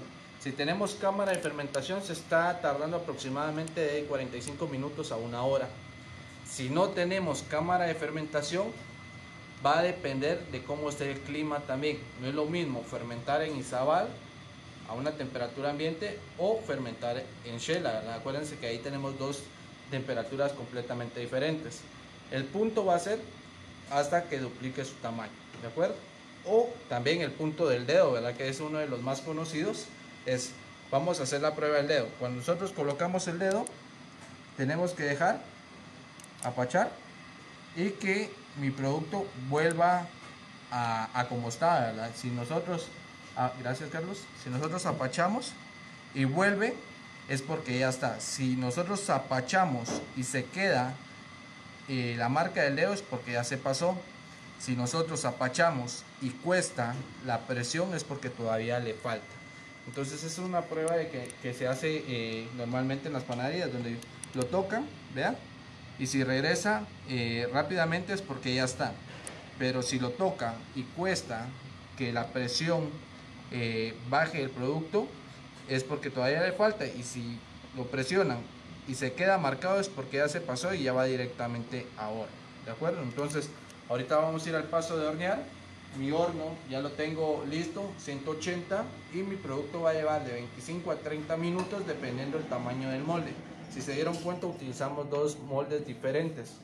Si tenemos cámara de fermentación se está tardando aproximadamente de 45 minutos a 1 hora. Si no tenemos cámara de fermentación, va a depender de cómo esté el clima también. No es lo mismo fermentar en Izabal a una temperatura ambiente o fermentar en Shela, ¿verdad? Acuérdense que ahí tenemos dos temperaturas completamente diferentes. El punto va a ser hasta que duplique su tamaño, ¿de acuerdo? O también el punto del dedo, ¿verdad? Que es uno de los más conocidos. Vamos a hacer la prueba del dedo. Cuando nosotros colocamos el dedo, tenemos que dejar apachar y que mi producto vuelva a como está, ¿verdad? Si nosotros, gracias Carlos, si nosotros apachamos y vuelve, es porque ya está. Si nosotros apachamos y se queda la marca del dedo, es porque ya se pasó. Si nosotros apachamos y cuesta la presión, es porque todavía le falta. Entonces es una prueba que se hace normalmente en las panaderías, donde lo tocan, vean, y si regresa rápidamente es porque ya está. Pero si lo toca y cuesta que la presión baje el producto, es porque todavía le falta. Y si lo presionan y se queda marcado, es porque ya se pasó y ya va directamente a horno, ¿de acuerdo? Entonces ahorita vamos a ir al paso de hornear. Mi horno ya lo tengo listo, 180, y mi producto va a llevar de 25 a 30 minutos dependiendo del tamaño del molde. Si se dieron cuenta, utilizamos dos moldes diferentes.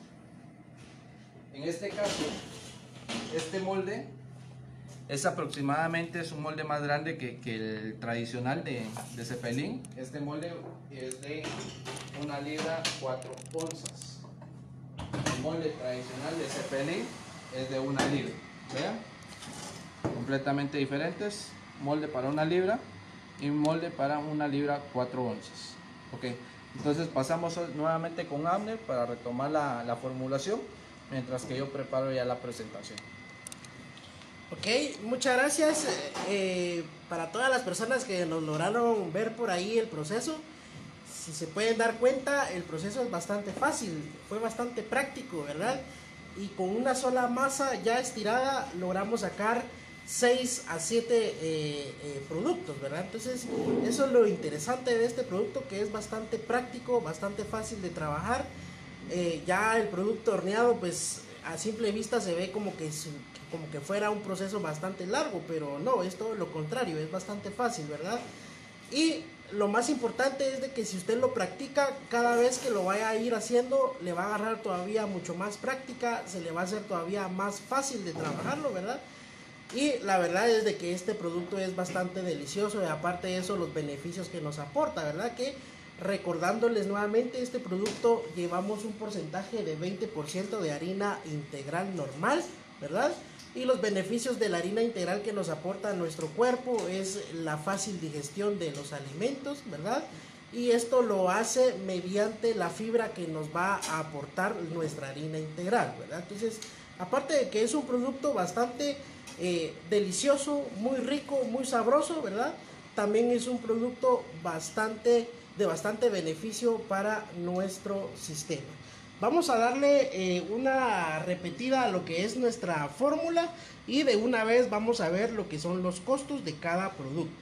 En este caso, este molde es aproximadamente, es un molde más grande que el tradicional de Zeppelin. Este molde es de 1 libra 4 onzas. El molde tradicional de Zeppelin es de 1 libra. Vean, completamente diferentes. Molde para 1 libra y molde para 1 libra 4 onzas. Ok, entonces pasamos nuevamente con Abner para retomar la formulación, mientras que yo preparo ya la presentación. Ok, muchas gracias. Para todas las personas que nos lograron ver por ahí el proceso, si se pueden dar cuenta, el proceso es bastante fácil, fue bastante práctico, ¿verdad? Y con una sola masa ya estirada logramos sacar 6 a 7 productos, ¿verdad? Entonces eso es lo interesante de este producto, que es bastante práctico, bastante fácil de trabajar. Ya el producto horneado, pues a simple vista se ve como que fuera un proceso bastante largo, pero no, es todo lo contrario, es bastante fácil, ¿verdad? Y lo más importante es de que si usted lo practica, cada vez que lo vaya a ir haciendo, le va a agarrar todavía mucho más práctica, se le va a hacer todavía más fácil de trabajarlo, ¿verdad? Y la verdad es de que este producto es bastante delicioso, y aparte de eso, los beneficios que nos aporta, ¿verdad? Que recordándoles nuevamente, este producto llevamos un porcentaje de 20% de harina integral normal, ¿verdad? Y los beneficios de la harina integral que nos aporta a nuestro cuerpo es la fácil digestión de los alimentos, ¿verdad? Y esto lo hace mediante la fibra que nos va a aportar nuestra harina integral, ¿verdad? Entonces, aparte de que es un producto bastante delicioso, muy rico, muy sabroso, ¿verdad? También es un producto de bastante beneficio para nuestro sistema. Vamos a darle una repetida a lo que es nuestra fórmula, y de una vez vamos a ver lo que son los costos de cada producto.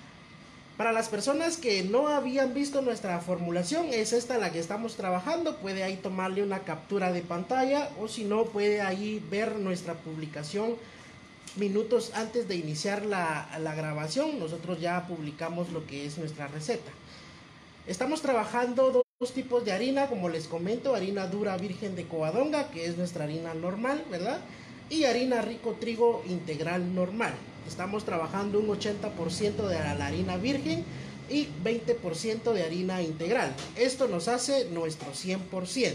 Para las personas que no habían visto nuestra formulación, es esta la que estamos trabajando. Puede ahí tomarle una captura de pantalla, o si no, puede ahí ver nuestra publicación minutos antes de iniciar la grabación. Nosotros ya publicamos lo que es nuestra receta. Estamos trabajando dos tipos de harina, como les comento: harina dura virgen de Covadonga, que es nuestra harina normal, ¿verdad? Y harina rico trigo integral normal. Estamos trabajando un 80% de la harina virgen y 20% de harina integral. Esto nos hace nuestro 100%.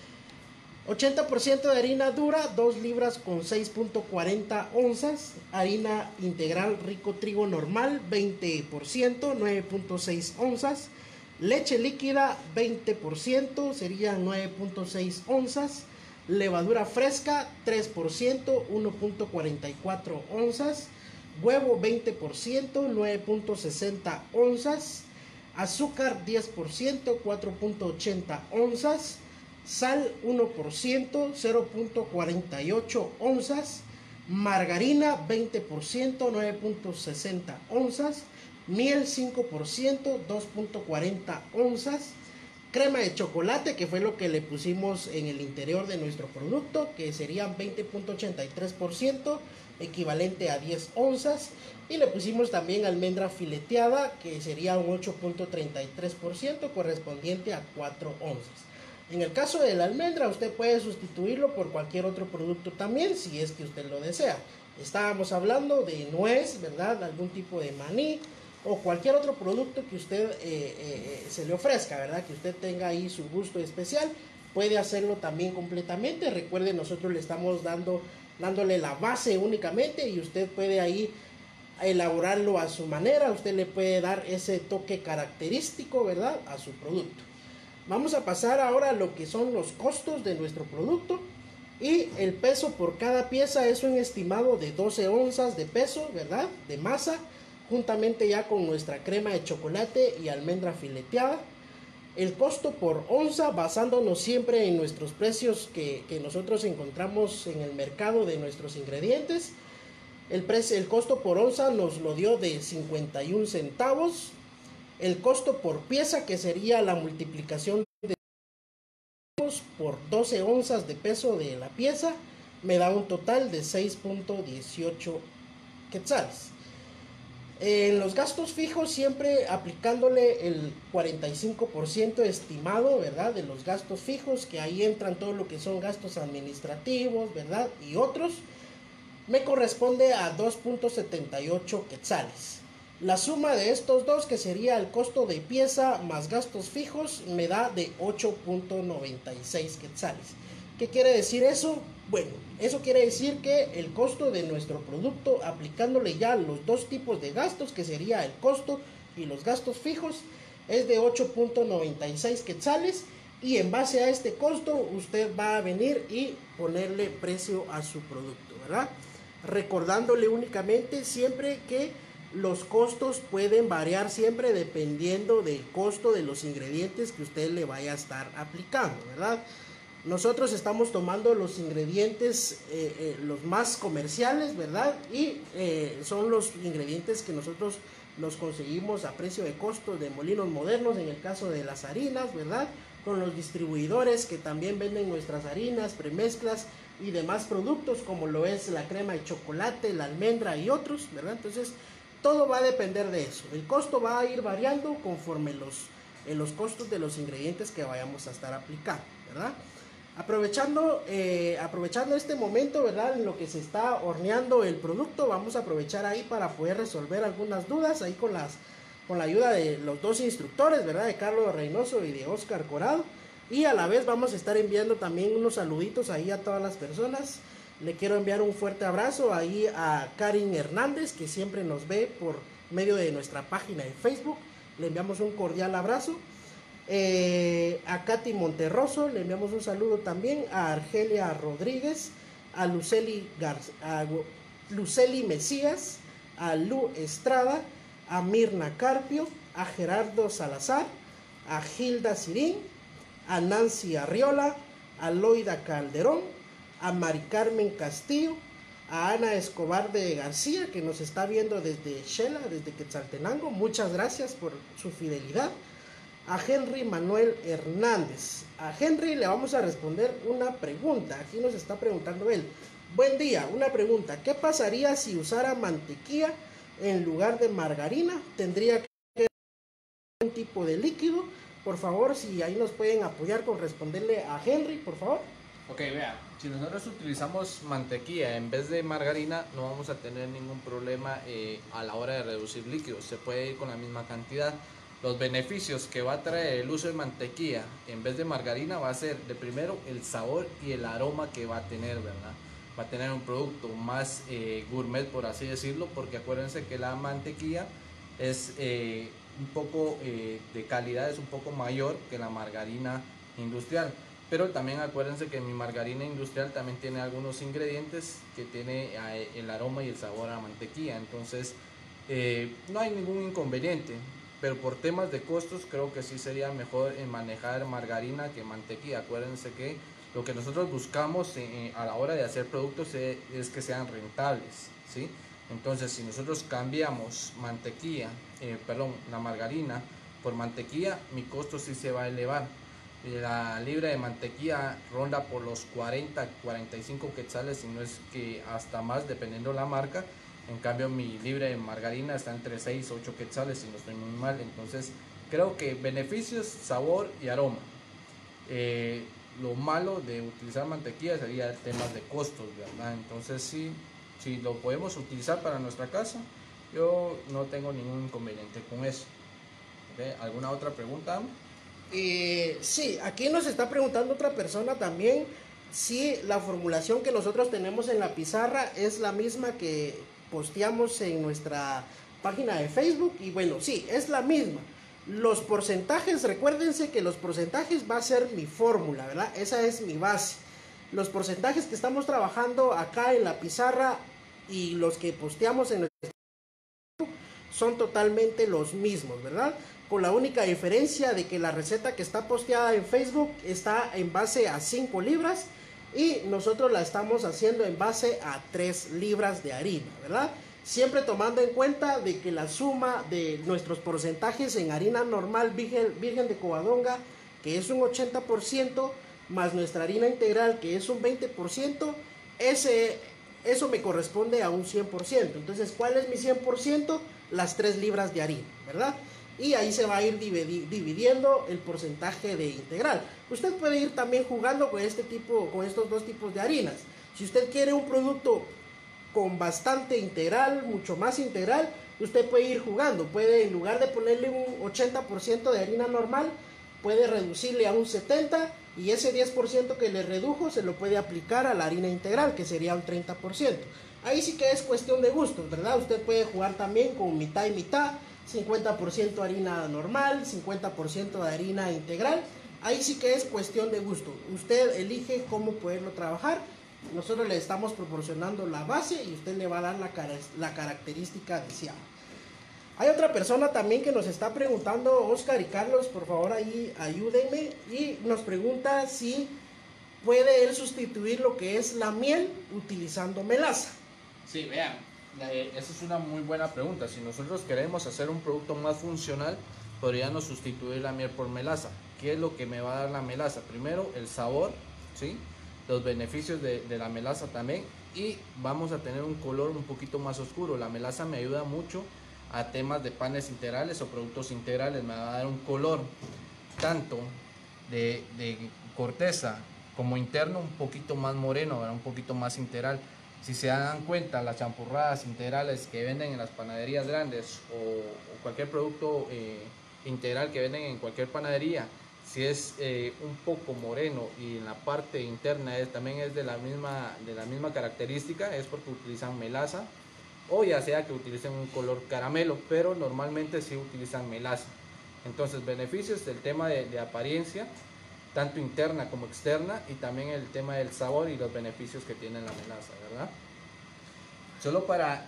80% de harina dura, 2 libras con 6.40 onzas. Harina integral rico trigo normal, 20%, 9.6 onzas. Leche líquida, 20%, serían 9.6 onzas. Levadura fresca, 3%, 1.44 onzas. Huevo, 20%, 9.60 onzas. Azúcar, 10%, 4.80 onzas. Sal, 1%, 0.48 onzas. Margarina, 20%, 9.60 onzas. miel 5%, 2.40 onzas, crema de chocolate, que fue lo que le pusimos en el interior de nuestro producto, que serían 20.83%, equivalente a 10 onzas, y le pusimos también almendra fileteada, que sería un 8.33%, correspondiente a 4 onzas. En el caso de la almendra, usted puede sustituirlo por cualquier otro producto también, si es que usted lo desea. Estábamos hablando de nuez, ¿verdad? Algún tipo de maní o cualquier otro producto que usted se le ofrezca, ¿verdad? Que usted tenga ahí su gusto especial, puede hacerlo también completamente. Recuerde, nosotros le estamos dándole la base únicamente, y usted puede ahí elaborarlo a su manera. Usted le puede dar ese toque característico, ¿verdad?, a su producto. Vamos a pasar ahora a lo que son los costos de nuestro producto, y el peso por cada pieza es un estimado de 12 onzas de peso, ¿verdad?, de masa, juntamente ya con nuestra crema de chocolate y almendra fileteada. El costo por onza, basándonos siempre en nuestros precios que nosotros encontramos en el mercado de nuestros ingredientes, el costo por onza nos lo dio de 51 centavos. El costo por pieza, que sería la multiplicación de por 12 onzas de peso de la pieza, me da un total de 6.18 quetzales. En los gastos fijos, siempre aplicándole el 45% estimado, ¿verdad?, de los gastos fijos, que ahí entran todo lo que son gastos administrativos, ¿verdad?, y otros, me corresponde a 2.78 quetzales. La suma de estos dos, que sería el costo de pieza más gastos fijos, me da de 8.96 quetzales. ¿Qué quiere decir eso? Bueno, eso quiere decir que el costo de nuestro producto, aplicándole ya los dos tipos de gastos, que sería el costo y los gastos fijos, es de 8.96 quetzales, y en base a este costo usted va a venir y ponerle precio a su producto, ¿verdad? Recordándole únicamente siempre que los costos pueden variar siempre dependiendo del costo de los ingredientes que usted le vaya a estar aplicando, ¿verdad? Nosotros estamos tomando los ingredientes los más comerciales, ¿verdad? Y son los ingredientes que nosotros los conseguimos a precio de costo de Molinos Modernos, en el caso de las harinas, ¿verdad?, con los distribuidores que también venden nuestras harinas, premezclas y demás productos, como lo es la crema de chocolate, la almendra y otros, ¿verdad? Entonces, todo va a depender de eso. El costo va a ir variando conforme los costos de los ingredientes que vayamos a estar aplicando, ¿verdad? Aprovechando este momento, ¿verdad?, en lo que se está horneando el producto, vamos a aprovechar ahí para poder resolver algunas dudas ahí con la ayuda de los dos instructores, ¿verdad?, de Carlos Reynoso y de Oscar Corado. Y a la vez vamos a estar enviando también unos saluditos ahí a todas las personas. Le quiero enviar un fuerte abrazo ahí a Karin Hernández, que siempre nos ve por medio de nuestra página de Facebook. Le enviamos un cordial abrazo. A Katy Monterroso le enviamos un saludo también. A Argelia Rodríguez, a Luceli Mesías, a Lu Estrada, a Mirna Carpio, a Gerardo Salazar, a Gilda Sirín, a Nancy Arriola, a Loida Calderón, a Mari Carmen Castillo, a Ana Escobar de García, que nos está viendo desde Xela, desde Quetzaltenango. Muchas gracias por su fidelidad. A Henry Manuel Hernández. A Henry le vamos a responder una pregunta. Aquí nos está preguntando él. Buen día, una pregunta. ¿Qué pasaría si usara mantequilla en lugar de margarina? ¿Tendría que ser un tipo de líquido? Por favor, si ahí nos pueden apoyar con responderle a Henry, por favor. Ok, vea, si nosotros utilizamos mantequilla en vez de margarina, no vamos a tener ningún problema a la hora de reducir líquidos. Se puede ir con la misma cantidad. Los beneficios que va a traer el uso de mantequilla en vez de margarina va a ser, de primero, el sabor y el aroma que va a tener, ¿verdad? Va a tener un producto más gourmet, por así decirlo, porque acuérdense que la mantequilla es un poco de calidad, es un poco mayor que la margarina industrial. Pero también acuérdense que mi margarina industrial también tiene algunos ingredientes que tiene el aroma y el sabor a mantequilla. Entonces no hay ningún inconveniente, pero por temas de costos creo que sí sería mejor manejar margarina que mantequilla. Acuérdense que lo que nosotros buscamos a la hora de hacer productos es que sean rentables, ¿sí? Entonces, si nosotros cambiamos la margarina por mantequilla, mi costo sí se va a elevar. La libra de mantequilla ronda por los 40-45 quetzales, y no es que hasta más, dependiendo la marca. En cambio, mi libra de margarina está entre 6-8 quetzales, si no estoy muy mal. Entonces, creo que beneficios, sabor y aroma. Lo malo de utilizar mantequilla sería temas de costos, ¿verdad? Entonces, sí, si lo podemos utilizar para nuestra casa, yo no tengo ningún inconveniente con eso. ¿Okay? ¿Alguna otra pregunta? Sí, aquí nos está preguntando otra persona también si la formulación que nosotros tenemos en la pizarra es la misma que posteamos en nuestra página de Facebook. Y bueno, sí, es la misma. Los porcentajes, recuérdense que los porcentajes va a ser mi fórmula, ¿verdad? Esa es mi base. Los porcentajes que estamos trabajando acá en la pizarra y los que posteamos en nuestra son totalmente los mismos, ¿verdad? Con la única diferencia de que la receta que está posteada en Facebook está en base a 5 libras y nosotros la estamos haciendo en base a 3 libras de harina, ¿verdad? Siempre tomando en cuenta de que la suma de nuestros porcentajes en harina normal virgen de Covadonga, que es un 80%, más nuestra harina integral, que es un 20%, eso me corresponde a un 100%. Entonces, ¿cuál es mi 100%? Las 3 libras de harina, ¿verdad? Y ahí se va a ir dividiendo el porcentaje de integral. Usted puede ir también jugando con estos dos tipos de harinas. Si usted quiere un producto con bastante integral, mucho más integral, usted puede ir jugando. Puede, en lugar de ponerle un 80% de harina normal, puede reducirle a un 70%, y ese 10% que le redujo se lo puede aplicar a la harina integral, que sería un 30%. Ahí sí que es cuestión de gustos, ¿verdad? Usted puede jugar también con mitad y mitad, 50% harina normal, 50% de harina integral. Ahí sí que es cuestión de gusto. Usted elige cómo poderlo trabajar. Nosotros le estamos proporcionando la base y usted le va a dar la característica deseada. Hay otra persona también que nos está preguntando, Oscar y Carlos, por favor ahí ayúdenme, y nos pregunta si puede él sustituir lo que es la miel utilizando melaza. Sí, vean, esa es una muy buena pregunta. Si nosotros queremos hacer un producto más funcional, podríamos sustituir la miel por melaza. ¿Qué es lo que me va a dar la melaza? Primero, el sabor, ¿sí? Los beneficios de la melaza también, y vamos a tener un color un poquito más oscuro. La melaza me ayuda mucho a temas de panes integrales o productos integrales. Me va a dar un color tanto de corteza como interno un poquito más moreno, ¿verdad? Un poquito más integral. Si se dan cuenta, las champurradas integrales que venden en las panaderías grandes o cualquier producto integral que venden en cualquier panadería, si es un poco moreno y en la parte interna también es de la misma característica, es porque utilizan melaza, o ya sea que utilicen un color caramelo, pero normalmente sí utilizan melaza. Entonces, beneficios del tema de apariencia, tanto interna como externa, y también el tema del sabor y los beneficios que tiene la melaza, ¿verdad? Solo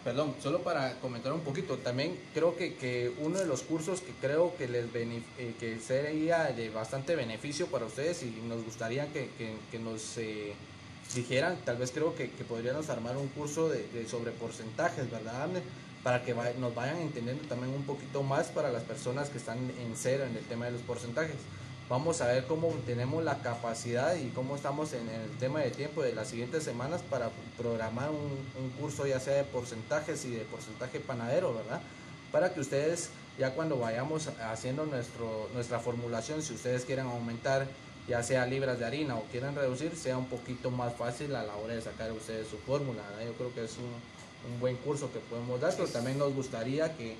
para comentar un poquito, también creo que uno de los cursos que creo que que sería de bastante beneficio para ustedes, y nos gustaría que nos dijeran, tal vez creo que podríamos armar un curso sobre porcentajes, ¿verdad? Para que nos vayan entendiendo también un poquito más para las personas que están en cero en el tema de los porcentajes. Vamos a ver cómo tenemos la capacidad y cómo estamos en el tema de tiempo de las siguientes semanas para programar un curso, ya sea de porcentajes y de porcentaje panadero, ¿verdad? Para que ustedes, ya cuando vayamos haciendo nuestra formulación, si ustedes quieren aumentar ya sea libras de harina o quieren reducir, sea un poquito más fácil a la hora de sacar ustedes su fórmula, ¿verdad? Yo creo que es un buen curso que podemos dar, pero también nos gustaría que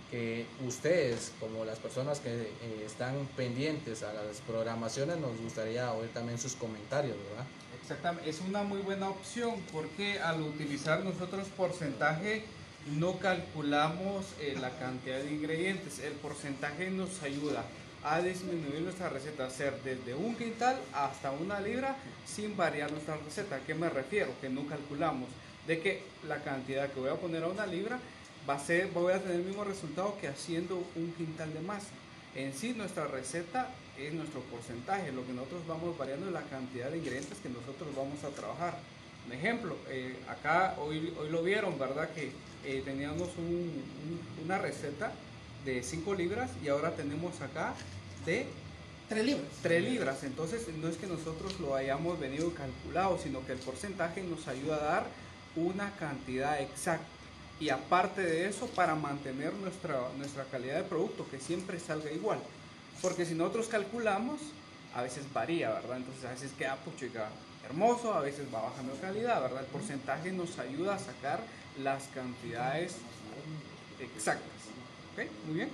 ustedes, como las personas que están pendientes a las programaciones, nos gustaría oír también sus comentarios, ¿verdad? Exactamente, es una muy buena opción porque al utilizar nosotros porcentaje no calculamos la cantidad de ingredientes. El porcentaje nos ayuda a disminuir nuestra receta, hacer desde un quintal hasta una libra sin variar nuestra receta. ¿A qué me refiero? Que no calculamos de que la cantidad que voy a poner a una libra voy a tener el mismo resultado que haciendo un quintal de masa. En sí, nuestra receta es nuestro porcentaje. Lo que nosotros vamos variando es la cantidad de ingredientes que nosotros vamos a trabajar. Un ejemplo, acá hoy lo vieron, ¿verdad? Que teníamos una receta de 5 libras y ahora tenemos acá de 3 libras. 3 libras. Entonces no es que nosotros lo hayamos venido calculado, sino que el porcentaje nos ayuda a dar una cantidad exacta. Y aparte de eso, para mantener nuestra calidad de producto, que siempre salga igual. Porque si nosotros calculamos, a veces varía, ¿verdad? Entonces a veces queda puchica hermoso, a veces va bajando de calidad, ¿verdad? El porcentaje nos ayuda a sacar las cantidades exactas. ¿Ok? Muy bien.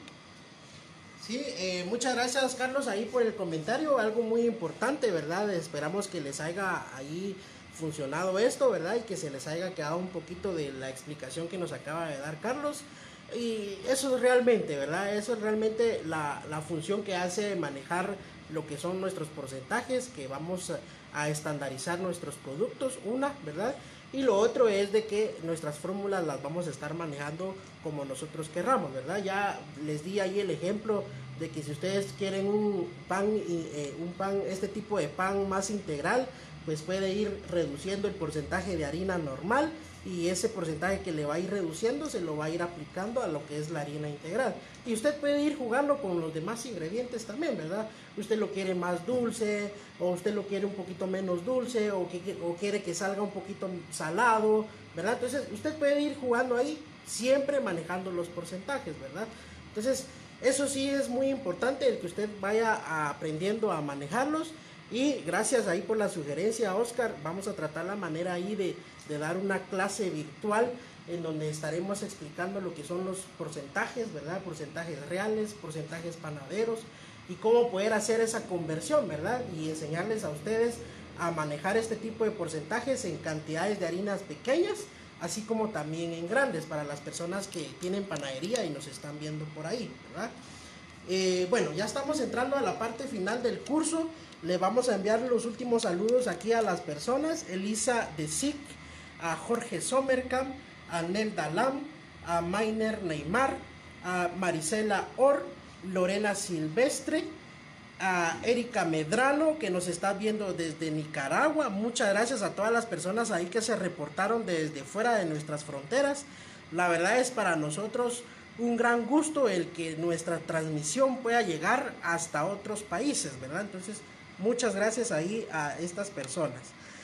Sí, muchas gracias Carlos ahí por el comentario, algo muy importante, ¿verdad? Esperamos que les haya ahí funcionado esto, ¿verdad? Y que se les haya quedado un poquito de la explicación que nos acaba de dar Carlos. Y eso es realmente, ¿verdad? Eso es realmente la función que hace manejar lo que son nuestros porcentajes, que vamos a estandarizar nuestros productos, ¿verdad? Y lo otro es de que nuestras fórmulas las vamos a estar manejando como nosotros querramos, ¿verdad? Ya les di ahí el ejemplo de que si ustedes quieren un pan, este tipo de pan más integral, pues puede ir reduciendo el porcentaje de harina normal y ese porcentaje que le va a ir reduciendo se lo va a ir aplicando a lo que es la harina integral. Y usted puede ir jugando con los demás ingredientes también, ¿verdad? Usted lo quiere más dulce, o usted lo quiere un poquito menos dulce, o quiere que salga un poquito salado, ¿verdad? Entonces usted puede ir jugando ahí, siempre manejando los porcentajes, ¿verdad? Entonces eso sí es muy importante, el que usted vaya aprendiendo a manejarlos. Y gracias ahí por la sugerencia, Oscar. Vamos a tratar la manera ahí de dar una clase virtual en donde estaremos explicando lo que son los porcentajes, ¿verdad? Porcentajes reales, porcentajes panaderos y cómo poder hacer esa conversión, ¿verdad? Y enseñarles a ustedes a manejar este tipo de porcentajes en cantidades de harinas pequeñas, así como también en grandes para las personas que tienen panadería y nos están viendo por ahí, ¿verdad? Bueno, ya estamos entrando a la parte final del curso. Le vamos a enviar los últimos saludos aquí a las personas: Elisa de Sic, a Jorge Sommerkamp, a Nel Dalam, a Mainer Neymar, a Marisela Or, Lorena Silvestre, a Erika Medrano, que nos está viendo desde Nicaragua. Muchas gracias a todas las personas ahí que se reportaron desde fuera de nuestras fronteras. La verdad es para nosotros un gran gusto el que nuestra transmisión pueda llegar hasta otros países, ¿verdad? Entonces, muchas gracias ahí a estas personas.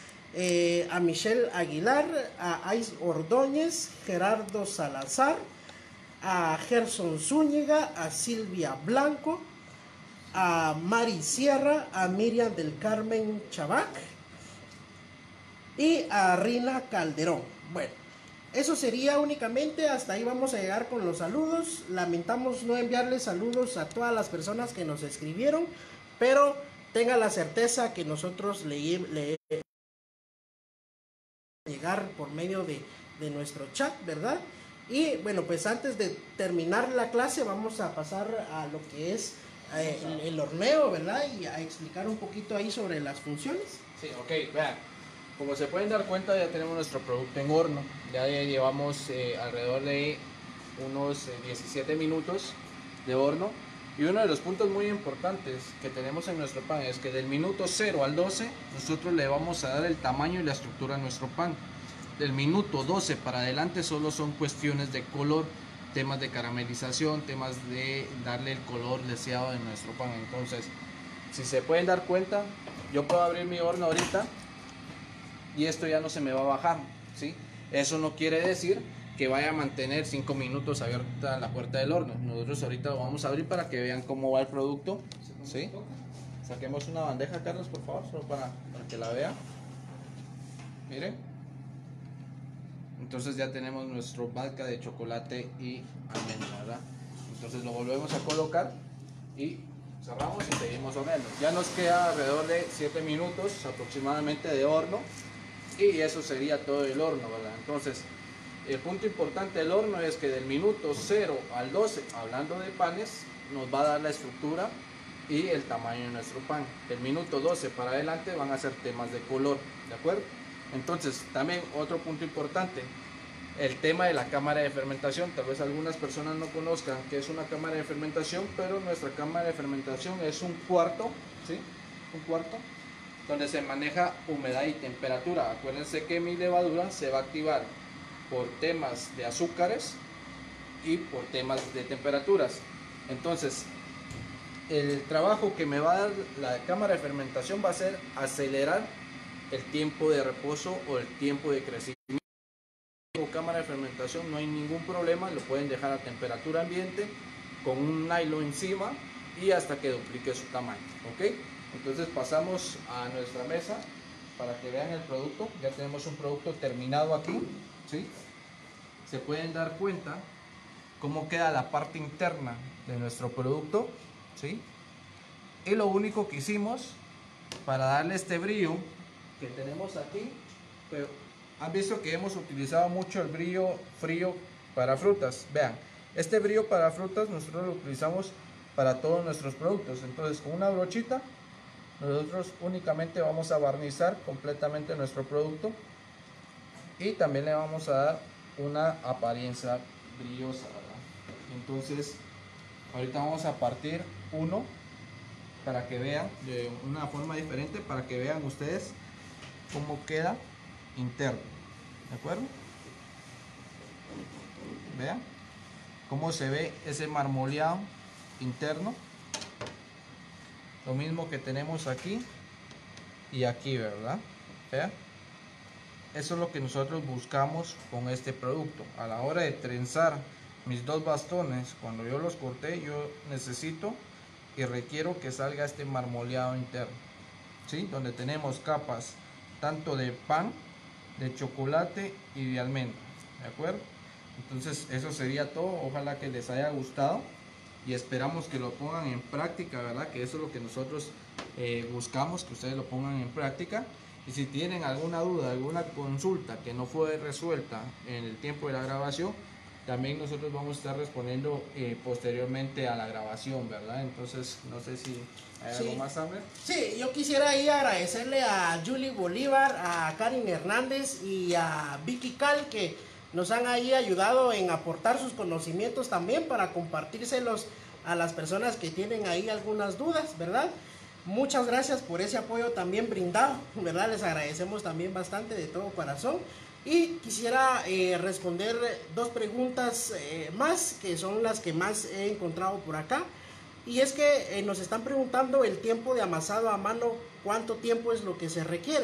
A Michelle Aguilar, a Ais Ordóñez, Gerardo Salazar, a Gerson Zúñiga, a Silvia Blanco, a Mari Sierra, a Miriam del Carmen Chabac y a Rina Calderón. Bueno, eso sería únicamente, hasta ahí vamos a llegar con los saludos. Lamentamos no enviarles saludos a todas las personas que nos escribieron, pero tenga la certeza que nosotros le llegar por medio de nuestro chat, ¿verdad? Y bueno, pues antes de terminar la clase vamos a pasar a lo que es el horneo, ¿verdad? Y a explicar un poquito ahí sobre las funciones. Sí, ok, vean. Como se pueden dar cuenta, ya tenemos nuestro producto en horno. Ya llevamos alrededor de unos 17 minutos de horno. Y uno de los puntos muy importantes que tenemos en nuestro pan es que del minuto 0 al 12 nosotros le vamos a dar el tamaño y la estructura a nuestro pan. Del minuto 12 para adelante solo son cuestiones de color, temas de caramelización, temas de darle el color deseado de nuestro pan. Entonces, si se pueden dar cuenta, yo puedo abrir mi horno ahorita y esto ya no se me va a bajar, ¿sí? Eso no quiere decir que vaya a mantener 5 minutos abierta la puerta del horno. Nosotros ahorita lo vamos a abrir para que vean cómo va el producto, ¿sí? Saquemos una bandeja, Carlos, por favor, solo para que la vean. Miren. Entonces ya tenemos nuestro vodka de chocolate y almendra, ¿verdad? Entonces lo volvemos a colocar y cerramos y seguimos horneando. Ya nos queda alrededor de 7 minutos aproximadamente de horno y eso sería todo el horno, ¿verdad? Entonces, el punto importante del horno es que del minuto 0 al 12, hablando de panes, nos va a dar la estructura y el tamaño de nuestro pan. Del minuto 12 para adelante van a ser temas de color, ¿de acuerdo? Entonces, también otro punto importante, el tema de la cámara de fermentación. Tal vez algunas personas no conozcan qué es una cámara de fermentación, pero nuestra cámara de fermentación es un cuarto, ¿sí? Un cuarto donde se maneja humedad y temperatura. Acuérdense que mi levadura se va a activar por temas de azúcares y por temas de temperaturas. Entonces, el trabajo que me va a dar la cámara de fermentación va a ser acelerar el tiempo de reposo o el tiempo de crecimiento. Con cámara de fermentación no hay ningún problema, lo pueden dejar a temperatura ambiente con un nylon encima y hasta que duplique su tamaño, ¿ok? Entonces pasamos a nuestra mesa para que vean el producto. Ya tenemos un producto terminado aquí, ¿sí? Se pueden dar cuenta cómo queda la parte interna de nuestro producto, ¿sí? Y lo único que hicimos para darle este brillo que tenemos aquí, pero han visto que hemos utilizado mucho el brillo frío para frutas. Vean, este brillo para frutas nosotros lo utilizamos para todos nuestros productos. Entonces, con una brochita nosotros únicamente vamos a barnizar completamente nuestro producto y también le vamos a dar una apariencia brillosa, ¿verdad? Entonces, ahorita vamos a partir uno para que vean de una forma diferente, para que vean ustedes cómo queda interno, ¿de acuerdo? Vean cómo se ve ese marmoleado interno, lo mismo que tenemos aquí y aquí, ¿verdad? Vean, eso es lo que nosotros buscamos con este producto. A la hora de trenzar mis dos bastones, cuando yo los corté, yo necesito y requiero que salga este marmoleado interno, ¿sí? Donde tenemos capas tanto de pan, de chocolate y de almendra, ¿de acuerdo? Entonces eso sería todo. Ojalá que les haya gustado y esperamos que lo pongan en práctica, ¿verdad? Que eso es lo que nosotros buscamos, que ustedes lo pongan en práctica. Y si tienen alguna duda, alguna consulta que no fue resuelta en el tiempo de la grabación, también nosotros vamos a estar respondiendo posteriormente a la grabación, ¿verdad? Entonces, no sé si hay algo más, Samuel. Sí, yo quisiera ahí agradecerle a Julie Bolívar, a Karin Hernández y a Vicky Cal, que nos han ahí ayudado en aportar sus conocimientos también para compartírselos a las personas que tienen ahí algunas dudas, ¿verdad? Muchas gracias por ese apoyo también brindado, ¿verdad? Les agradecemos también bastante de todo corazón. Y quisiera responder dos preguntas más, que son las que más he encontrado por acá. Y es que nos están preguntando el tiempo de amasado a mano, cuánto tiempo es lo que se requiere.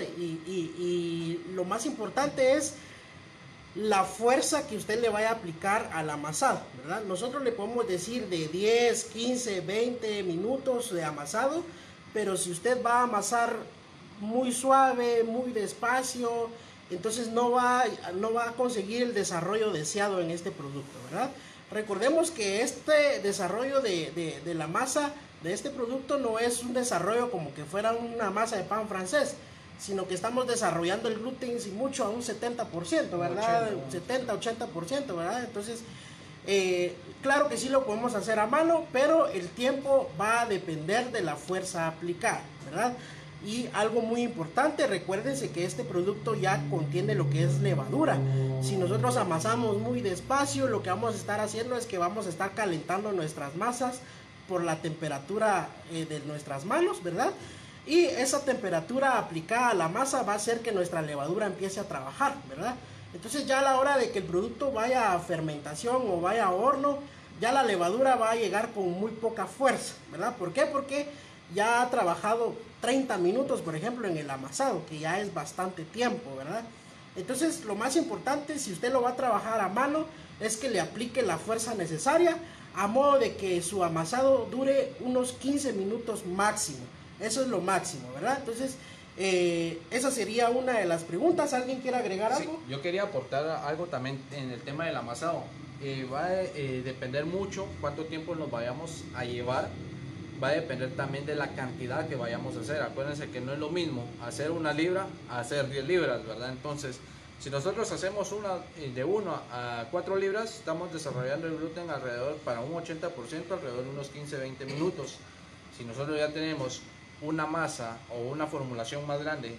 Y lo más importante es la fuerza que usted le vaya a aplicar al amasado, ¿verdad? Nosotros le podemos decir de 10, 15, 20 minutos de amasado, pero si usted va a amasar muy suave, muy despacio, entonces no va a conseguir el desarrollo deseado en este producto, ¿verdad? Recordemos que este desarrollo de la masa de este producto no es un desarrollo como que fuera una masa de pan francés, sino que estamos desarrollando el gluten sin mucho a un 70%, ¿verdad? 70-80%, ¿verdad? Entonces, claro que sí lo podemos hacer a mano, pero el tiempo va a depender de la fuerza aplicada, ¿verdad? Y algo muy importante, recuérdense que este producto ya contiene lo que es levadura. Si nosotros amasamos muy despacio, lo que vamos a estar haciendo es que vamos a estar calentando nuestras masas por la temperatura de nuestras manos, ¿verdad? Y esa temperatura aplicada a la masa va a hacer que nuestra levadura empiece a trabajar, ¿verdad? Entonces ya a la hora de que el producto vaya a fermentación o vaya a horno, ya la levadura va a llegar con muy poca fuerza, ¿verdad? ¿Por qué? Porque ya ha trabajado 30 minutos, por ejemplo, en el amasado, que ya es bastante tiempo, ¿verdad? Entonces, lo más importante, si usted lo va a trabajar a mano, es que le aplique la fuerza necesaria, a modo de que su amasado dure unos 15 minutos máximo. Eso es lo máximo, ¿verdad? Entonces, esa sería una de las preguntas. ¿Alguien quiere agregar algo? Sí, yo quería aportar algo también en el tema del amasado. Va a depender mucho cuánto tiempo nos vayamos a llevar. Va a depender también de la cantidad que vayamos a hacer. Acuérdense que no es lo mismo hacer 1 libra a hacer 10 libras, ¿verdad? Entonces, si nosotros hacemos de 1 a 4 libras, estamos desarrollando el gluten alrededor para un 80%, alrededor de unos 15-20 minutos. Si nosotros ya tenemos una masa o una formulación más grande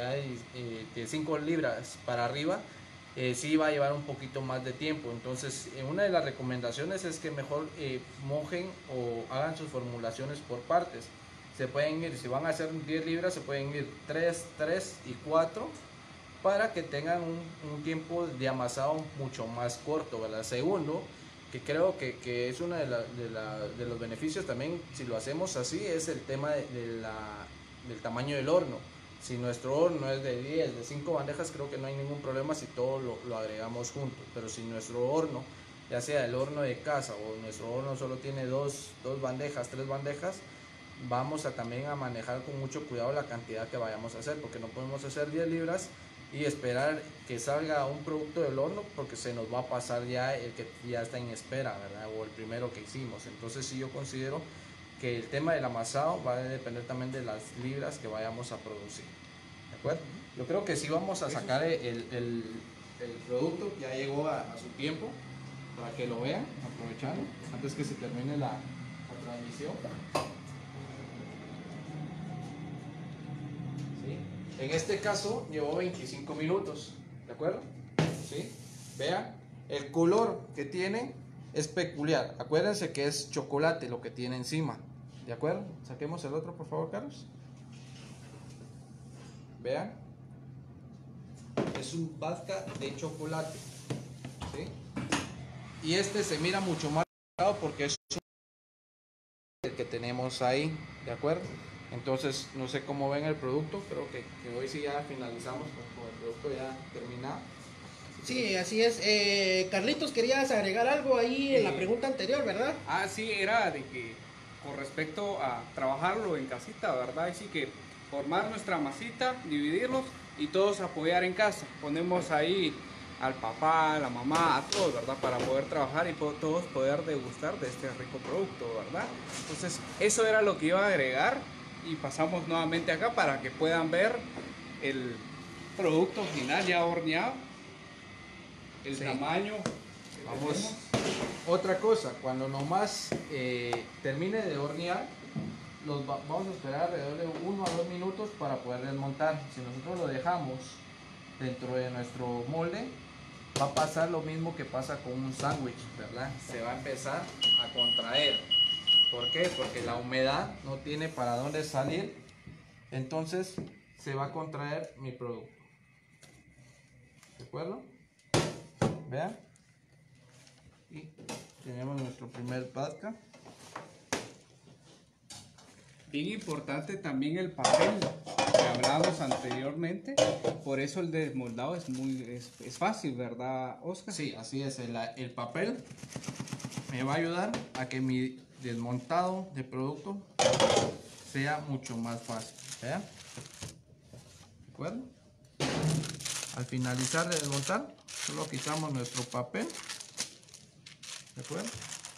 de 5 libras para arriba, sí va a llevar un poquito más de tiempo. Entonces, una de las recomendaciones es que mejor mojen o hagan sus formulaciones por partes. se pueden ir, si van a hacer 10 libras, se pueden ir 3, 3 y 4 para que tengan un tiempo de amasado mucho más corto, ¿verdad? Segundo, que creo que es uno de los beneficios también, si lo hacemos así, es el tema del tamaño del horno. Si nuestro horno es de 10, de 5 bandejas, creo que no hay ningún problema si todo lo agregamos juntos. Pero si nuestro horno, ya sea el horno de casa o nuestro horno solo tiene 2 bandejas, 3 bandejas, vamos a también a manejar con mucho cuidado la cantidad que vayamos a hacer, porque no podemos hacer 10 libras y esperar que salga un producto del horno, porque se nos va a pasar ya el que ya está en espera, ¿verdad? O el primero que hicimos. Entonces sí, yo considero que el tema del amasado va a depender también de las libras que vayamos a producir, ¿de acuerdo? Yo creo que sí vamos a sacar el producto, ya llegó a su tiempo, para que lo vean, aprovechando, antes que se termine la transmisión. ¿Sí? En este caso llevó 25 minutos, ¿de acuerdo? ¿Sí? Vean, el color que tiene es peculiar. Acuérdense que es chocolate lo que tiene encima. ¿De acuerdo? Saquemos el otro, por favor, Carlos. Vean. Es un vodka de chocolate. ¿Sí? Y este se mira mucho más porque es el que tenemos ahí. ¿De acuerdo? Entonces, no sé cómo ven el producto. Creo que hoy sí ya finalizamos con el producto ya terminado. Sí, así es. Carlitos, querías agregar algo ahí en la pregunta anterior, ¿verdad? Ah, sí, era de que con respecto a trabajarlo en casita, ¿verdad? Así que formar nuestra masita, dividirnos y todos apoyar en casa. Ponemos ahí al papá, a la mamá, a todos, ¿verdad? Para poder trabajar y todos poder degustar de este rico producto, ¿verdad? Entonces, eso era lo que iba a agregar y pasamos nuevamente acá para que puedan ver el producto final ya horneado. El tamaño. Vamos. Otra cosa, cuando nomás termine de hornear, vamos a esperar alrededor de 1 a 2 minutos para poder desmontar. Si nosotros lo dejamos dentro de nuestro molde, va a pasar lo mismo que pasa con un sándwich, ¿verdad? Se va a empezar a contraer. ¿Por qué? Porque la humedad no tiene para dónde salir, entonces se va a contraer mi producto. ¿De acuerdo? Vean, y tenemos nuestro primer vodka. Bien importante también el papel que hablábamos anteriormente, por eso el desmoldado es fácil, ¿verdad, Oscar? Sí, así es, el papel me va a ayudar a que mi desmontado de producto sea mucho más fácil. ¿Vean? ¿De acuerdo? Al finalizar de desmontar, solo quitamos nuestro papel, ¿de acuerdo?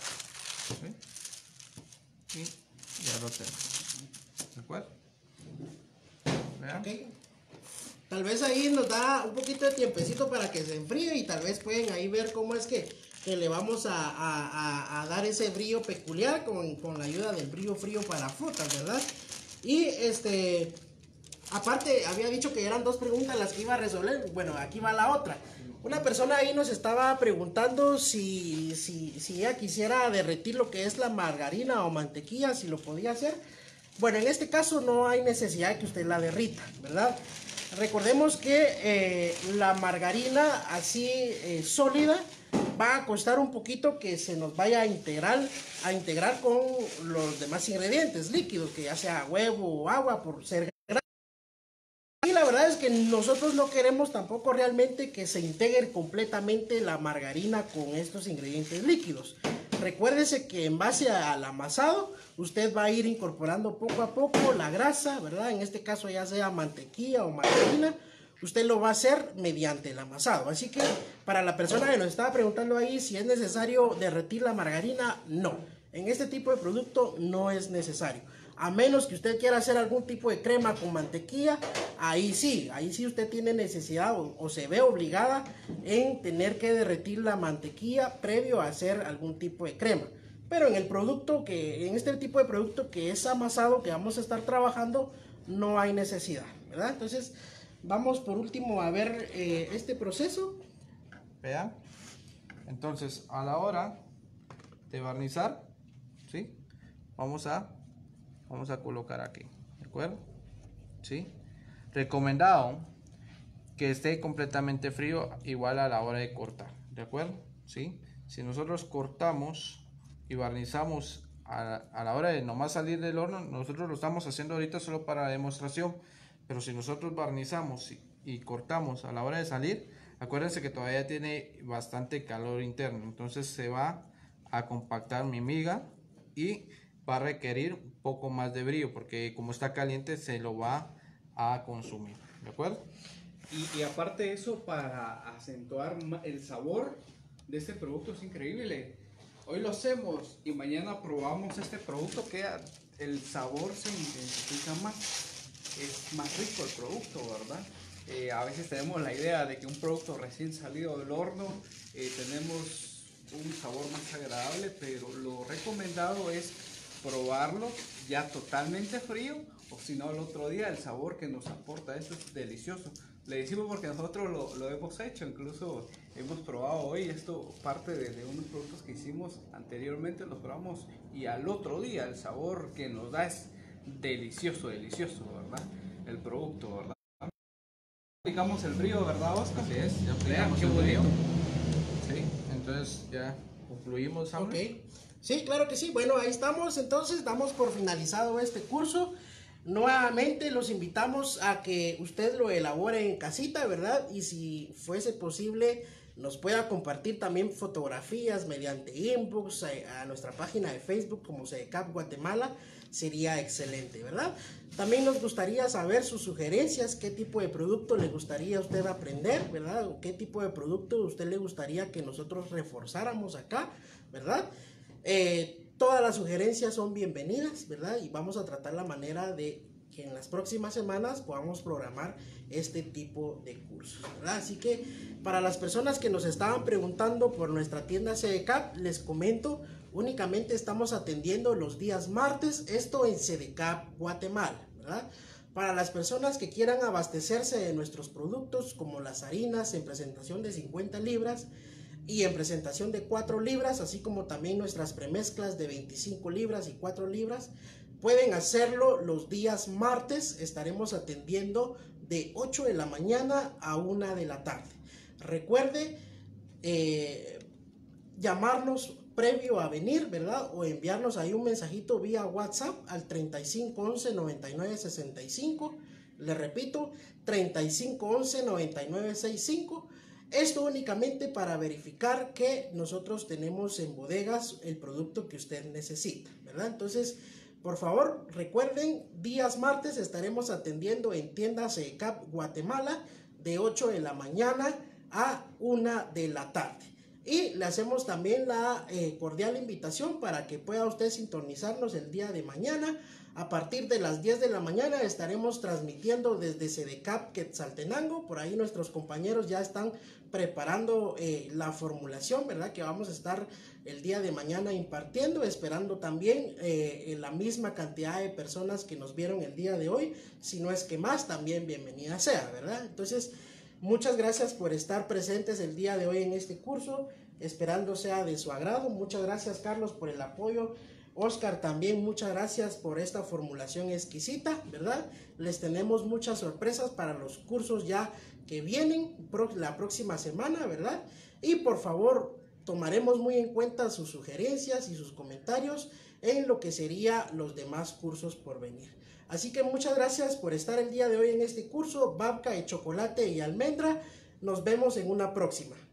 ¿Sí? Y ya lo tenemos, ¿de acuerdo? ¿Vean? Okay. Tal vez ahí nos da un poquito de tiempecito para que se enfríe y tal vez pueden ahí ver cómo es que le vamos a dar ese brillo peculiar con la ayuda del brillo frío para frutas, ¿verdad? Y aparte, había dicho que eran 2 preguntas las que iba a resolver. Bueno, aquí va la otra. Una persona ahí nos estaba preguntando si ella quisiera derretir lo que es la margarina o mantequilla, si lo podía hacer. Bueno, en este caso no hay necesidad de que usted la derrita, ¿verdad? Recordemos que la margarina así sólida va a costar un poquito que se nos vaya a integrar con los demás ingredientes líquidos, que ya sea huevo o agua, por ser. Y la verdad es que nosotros no queremos tampoco realmente que se integre completamente la margarina con estos ingredientes líquidos. Recuérdese que en base al amasado, usted va a ir incorporando poco a poco la grasa, ¿verdad? En este caso ya sea mantequilla o margarina, usted lo va a hacer mediante el amasado. Así que para la persona que nos estaba preguntando ahí si es necesario derretir la margarina, no. En este tipo de producto no es necesario. A menos que usted quiera hacer algún tipo de crema con mantequilla, ahí sí usted tiene necesidad o se ve obligada en tener que derretir la mantequilla previo a hacer algún tipo de crema. Pero en en este tipo de producto que es amasado, que vamos a estar trabajando, no hay necesidad, ¿verdad? Entonces, vamos por último a ver este proceso. Vean. Entonces, a la hora de barnizar, ¿sí? Vamos a vamos a colocar aquí, ¿de acuerdo? ¿Sí? Recomendado que esté completamente frío, igual a la hora de cortar, ¿de acuerdo? ¿Sí? Si nosotros cortamos y barnizamos a la hora de nomás salir del horno, nosotros lo estamos haciendo ahorita solo para demostración, pero si nosotros barnizamos y cortamos a la hora de salir, acuérdense que todavía tiene bastante calor interno, entonces se va a compactar mi miga y va a requerir un poco más de brillo, porque como está caliente se lo va a consumir, ¿de acuerdo? Y aparte de eso, para acentuar el sabor de este producto es increíble. Hoy lo hacemos y mañana probamos este producto, que el sabor se intensifica más, es más rico el producto, ¿verdad? A veces tenemos la idea de que un producto recién salido del horno tenemos un sabor más agradable, pero lo recomendado es probarlo ya totalmente frío, o si no, el otro día el sabor que nos aporta esto es delicioso. Le decimos porque nosotros lo hemos hecho, incluso hemos probado hoy esto, parte de unos productos que hicimos anteriormente, los probamos y al otro día el sabor que nos da es delicioso, delicioso, ¿verdad? El producto, ¿verdad? Aplicamos el brillo, ¿verdad, Oscar? Así es, ya aplicamos el brillo. Sí, entonces ya concluimos, Samuel. Ok, sí, claro que sí. Bueno, ahí estamos, entonces damos por finalizado este curso. Nuevamente los invitamos a que usted lo elabore en casita, ¿verdad? Y si fuese posible, nos pueda compartir también fotografías mediante inbox a nuestra página de Facebook como SEDECAP Guatemala. Sería excelente, ¿verdad? También nos gustaría saber sus sugerencias, qué tipo de producto le gustaría a usted aprender, ¿verdad? O qué tipo de producto a usted le gustaría que nosotros reforzáramos acá, ¿verdad? Todas las sugerencias son bienvenidas, ¿verdad? Y vamos a tratar la manera de que en las próximas semanas podamos programar este tipo de cursos, ¿verdad? Así que para las personas que nos estaban preguntando por nuestra tienda SEDECAP, les comento, únicamente estamos atendiendo los días martes, esto en SEDECAP Guatemala, ¿verdad? Para las personas que quieran abastecerse de nuestros productos, como las harinas en presentación de 50 libras, y en presentación de 4 libras, así como también nuestras premezclas de 25 libras y 4 libras, pueden hacerlo los días martes. Estaremos atendiendo de 8 de la mañana a 1 de la tarde. Recuerde llamarnos previo a venir, ¿verdad? O enviarnos ahí un mensajito vía WhatsApp al 3511 9965. Le repito, 3511 9965. Esto únicamente para verificar que nosotros tenemos en bodegas el producto que usted necesita, ¿verdad? Entonces, por favor, recuerden, días martes estaremos atendiendo en tiendas SEDECAP Guatemala de 8 de la mañana a 1 de la tarde. Y le hacemos también la cordial invitación para que pueda usted sintonizarnos el día de mañana. A partir de las 10 de la mañana estaremos transmitiendo desde SEDECAP Quetzaltenango. Por ahí nuestros compañeros ya están preparando la formulación, ¿verdad? Que vamos a estar el día de mañana impartiendo, esperando también la misma cantidad de personas que nos vieron el día de hoy. Si no es que más, también bienvenida sea, ¿verdad? Entonces, muchas gracias por estar presentes el día de hoy en este curso, esperando sea de su agrado. Muchas gracias, Carlos, por el apoyo. Oscar, también muchas gracias por esta formulación exquisita, ¿verdad? Les tenemos muchas sorpresas para los cursos ya que vienen la próxima semana, ¿verdad? Y por favor, tomaremos muy en cuenta sus sugerencias y sus comentarios en lo que serían los demás cursos por venir. Así que muchas gracias por estar el día de hoy en este curso, babka de chocolate y almendra. Nos vemos en una próxima.